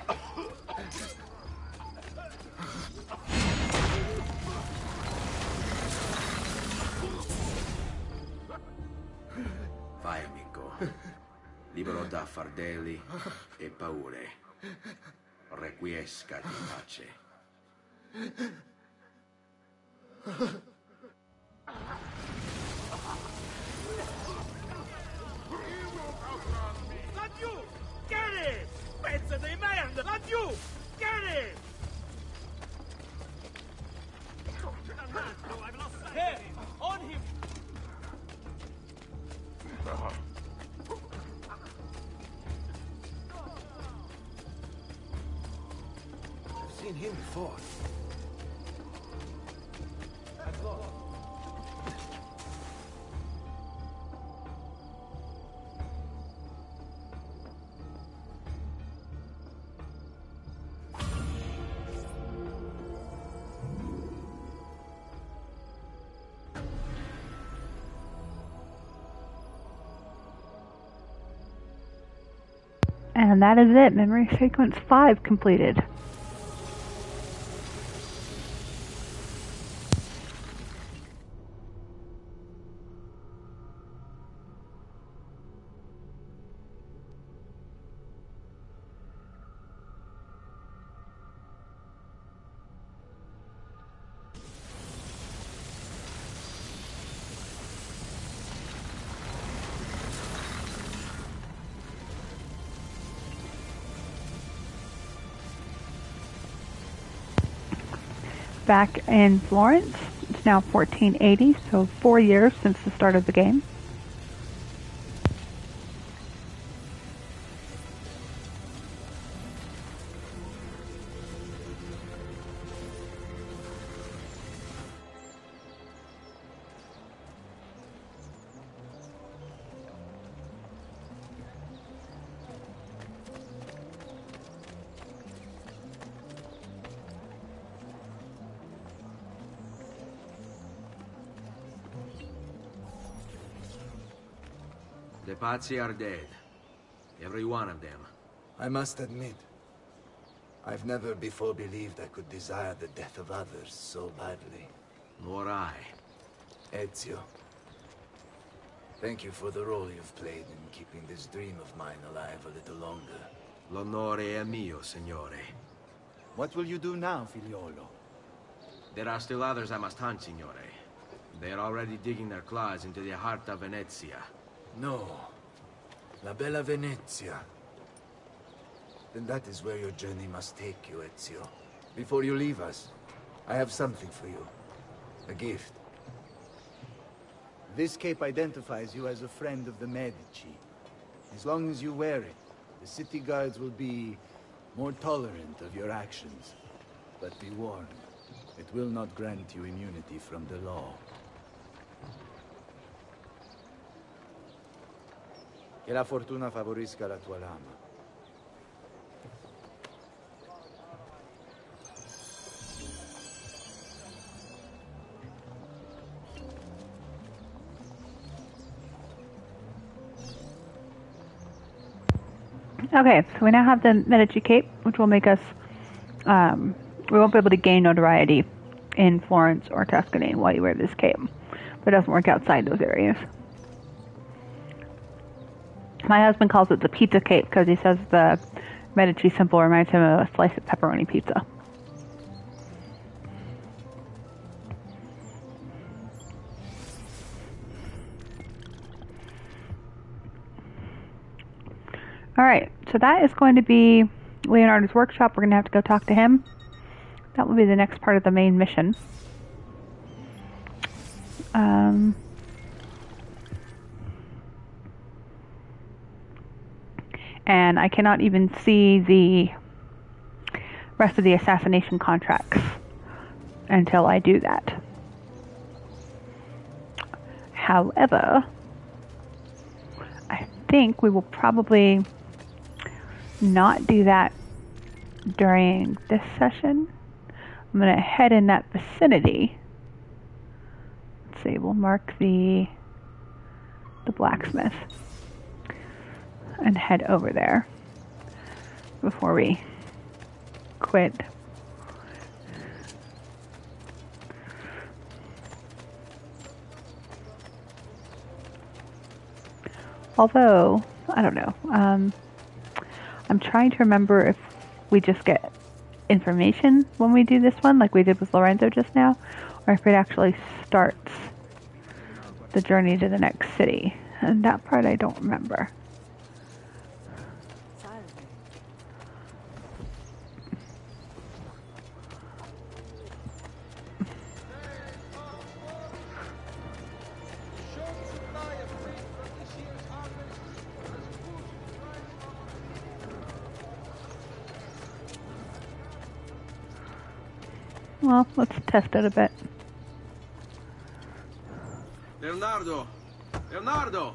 Vai, amico. Libero da fardelli e paure. Requiescati in pace. Laggiù! Get it! Pezzo di merda! Laggiù! Get it! Here! On him! I've seen him before. And that is it. Memory sequence 5 completed. back in Florence. It's now 1480, so 4 years since the start of the game. The Pazzi are dead. Every one of them. I must admit, I've never before believed I could desire the death of others so badly. Nor I. Ezio, thank you for the role you've played in keeping this dream of mine alive a little longer. L'onore è mio, signore. What will you do now, figliolo? There are still others I must hunt, signore. They are already digging their claws into the heart of Venezia. No. La bella Venezia. Then that is where your journey must take you, Ezio. Before you leave us, I have something for you. A gift. This cape identifies you as a friend of the Medici. As long as you wear it, the city guards will be more tolerant of your actions. But be warned, it will not grant you immunity from the law. Che la fortuna favorisca la tua lama. Okay, so we now have the Medici Cape, which will make us, we won't be able to gain notoriety in Florence or Tuscany while you wear this cape. But it doesn't work outside those areas. My husband calls it the pizza cape because he says the Medici symbol reminds him of a slice of pepperoni pizza. Alright, so that is going to be Leonardo's workshop. We're going to have to go talk to him. That will be the next part of the main mission. And I cannot even see the rest of the assassination contracts until I do that. However, I think we will probably not do that during this session. I'm going to head in that vicinity. Let's see, we'll mark the blacksmith and head over there before we quit. Although, I don't know. I'm trying to remember if we just get information when we do this one, like we did with Lorenzo just now, or if it actually starts the journey to the next city. And that part I don't remember. Well, let's test it a bit. Leonardo! Leonardo!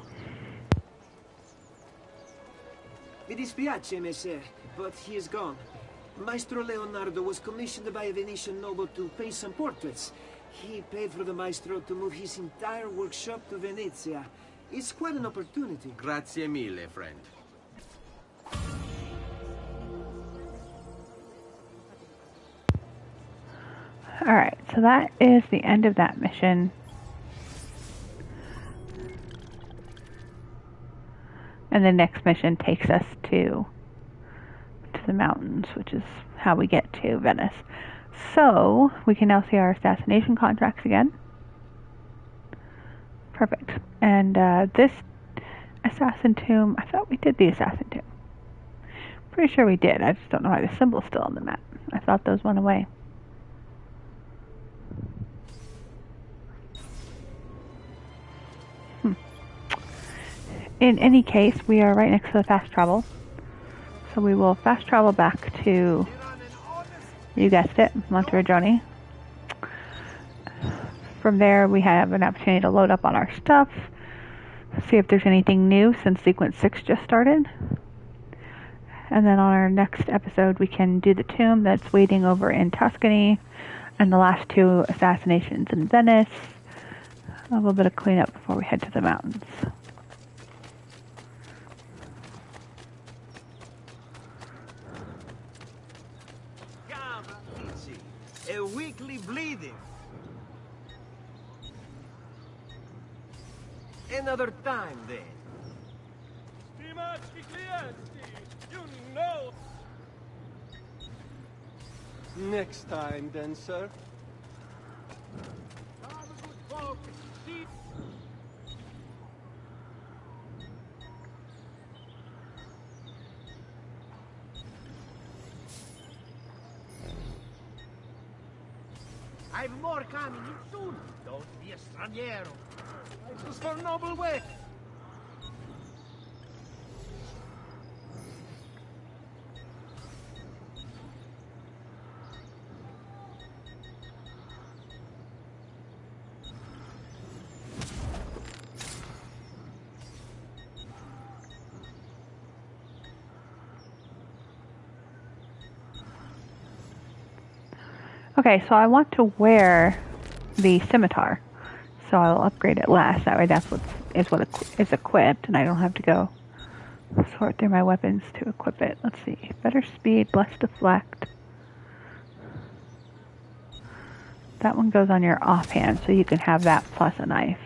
Mi dispiace, messer, but he is gone. Maestro Leonardo was commissioned by a Venetian noble to paint some portraits. He paid for the maestro to move his entire workshop to Venezia. It's quite an opportunity. Grazie mille, friend. Alright, so that is the end of that mission. And the next mission takes us to the mountains, which is how we get to Venice. So, we can now see our assassination contracts again. Perfect. And this assassin tomb, I thought we did the assassin tomb. Pretty sure we did. I just don't know why the symbol's still on the map. I thought those went away. in any case, we are right next to the fast travel. So we will fast travel back to, you guessed it, Monteriggioni. From there, we have an opportunity to load up on our stuff, see if there's anything new since Sequence 6 just started. And then on our next episode, we can do the tomb that's waiting over in Tuscany, and the last 2 assassinations in Venice. A little bit of cleanup before we head to the mountains. A weekly bleeding. Another time, then. You know. Next time, then, sir. I've more coming in soon. Don't be a straniero. This is for noble work. Okay, so I want to wear the scimitar, so I'll upgrade it last. That way, that's what is equipped, and I don't have to go sort through my weapons to equip it. Let's see, better speed, less deflect. That one goes on your offhand, so you can have that plus a knife.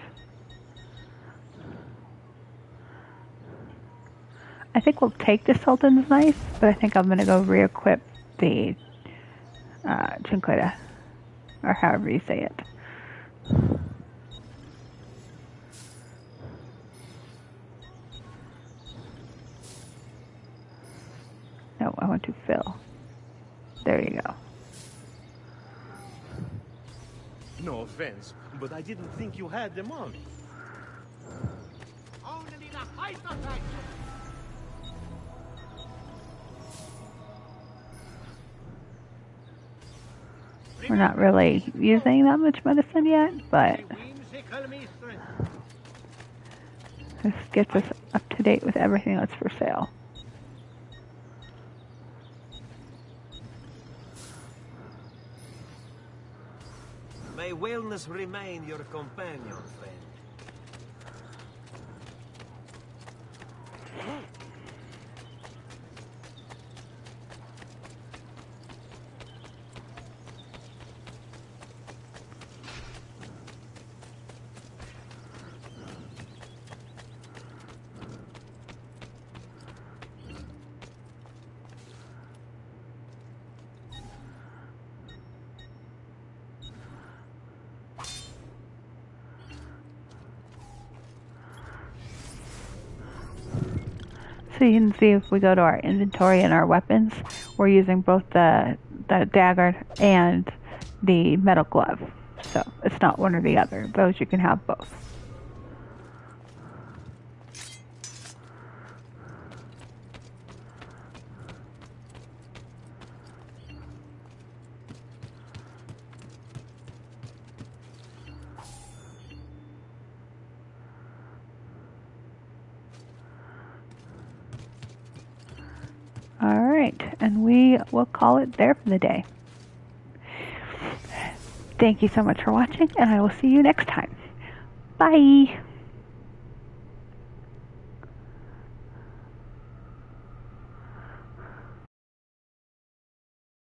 I think we'll take the Sultan's knife, but I think I'm going to go re-equip the Cinquetta, or however you say it. No, I want to fill. There you go. No offense, but I didn't think you had the money. Only the fight attack. We're not really using that much medicine yet, but this gets us up to date with everything that's for sale. May wellness remain your companion, friend. So you can see if we go to our inventory and our weapons, we're using both the dagger and the metal glove. So it's not one or the other. Those you can have both. Alright, and we will call it there for the day. Thank you so much for watching, and I will see you next time. Bye!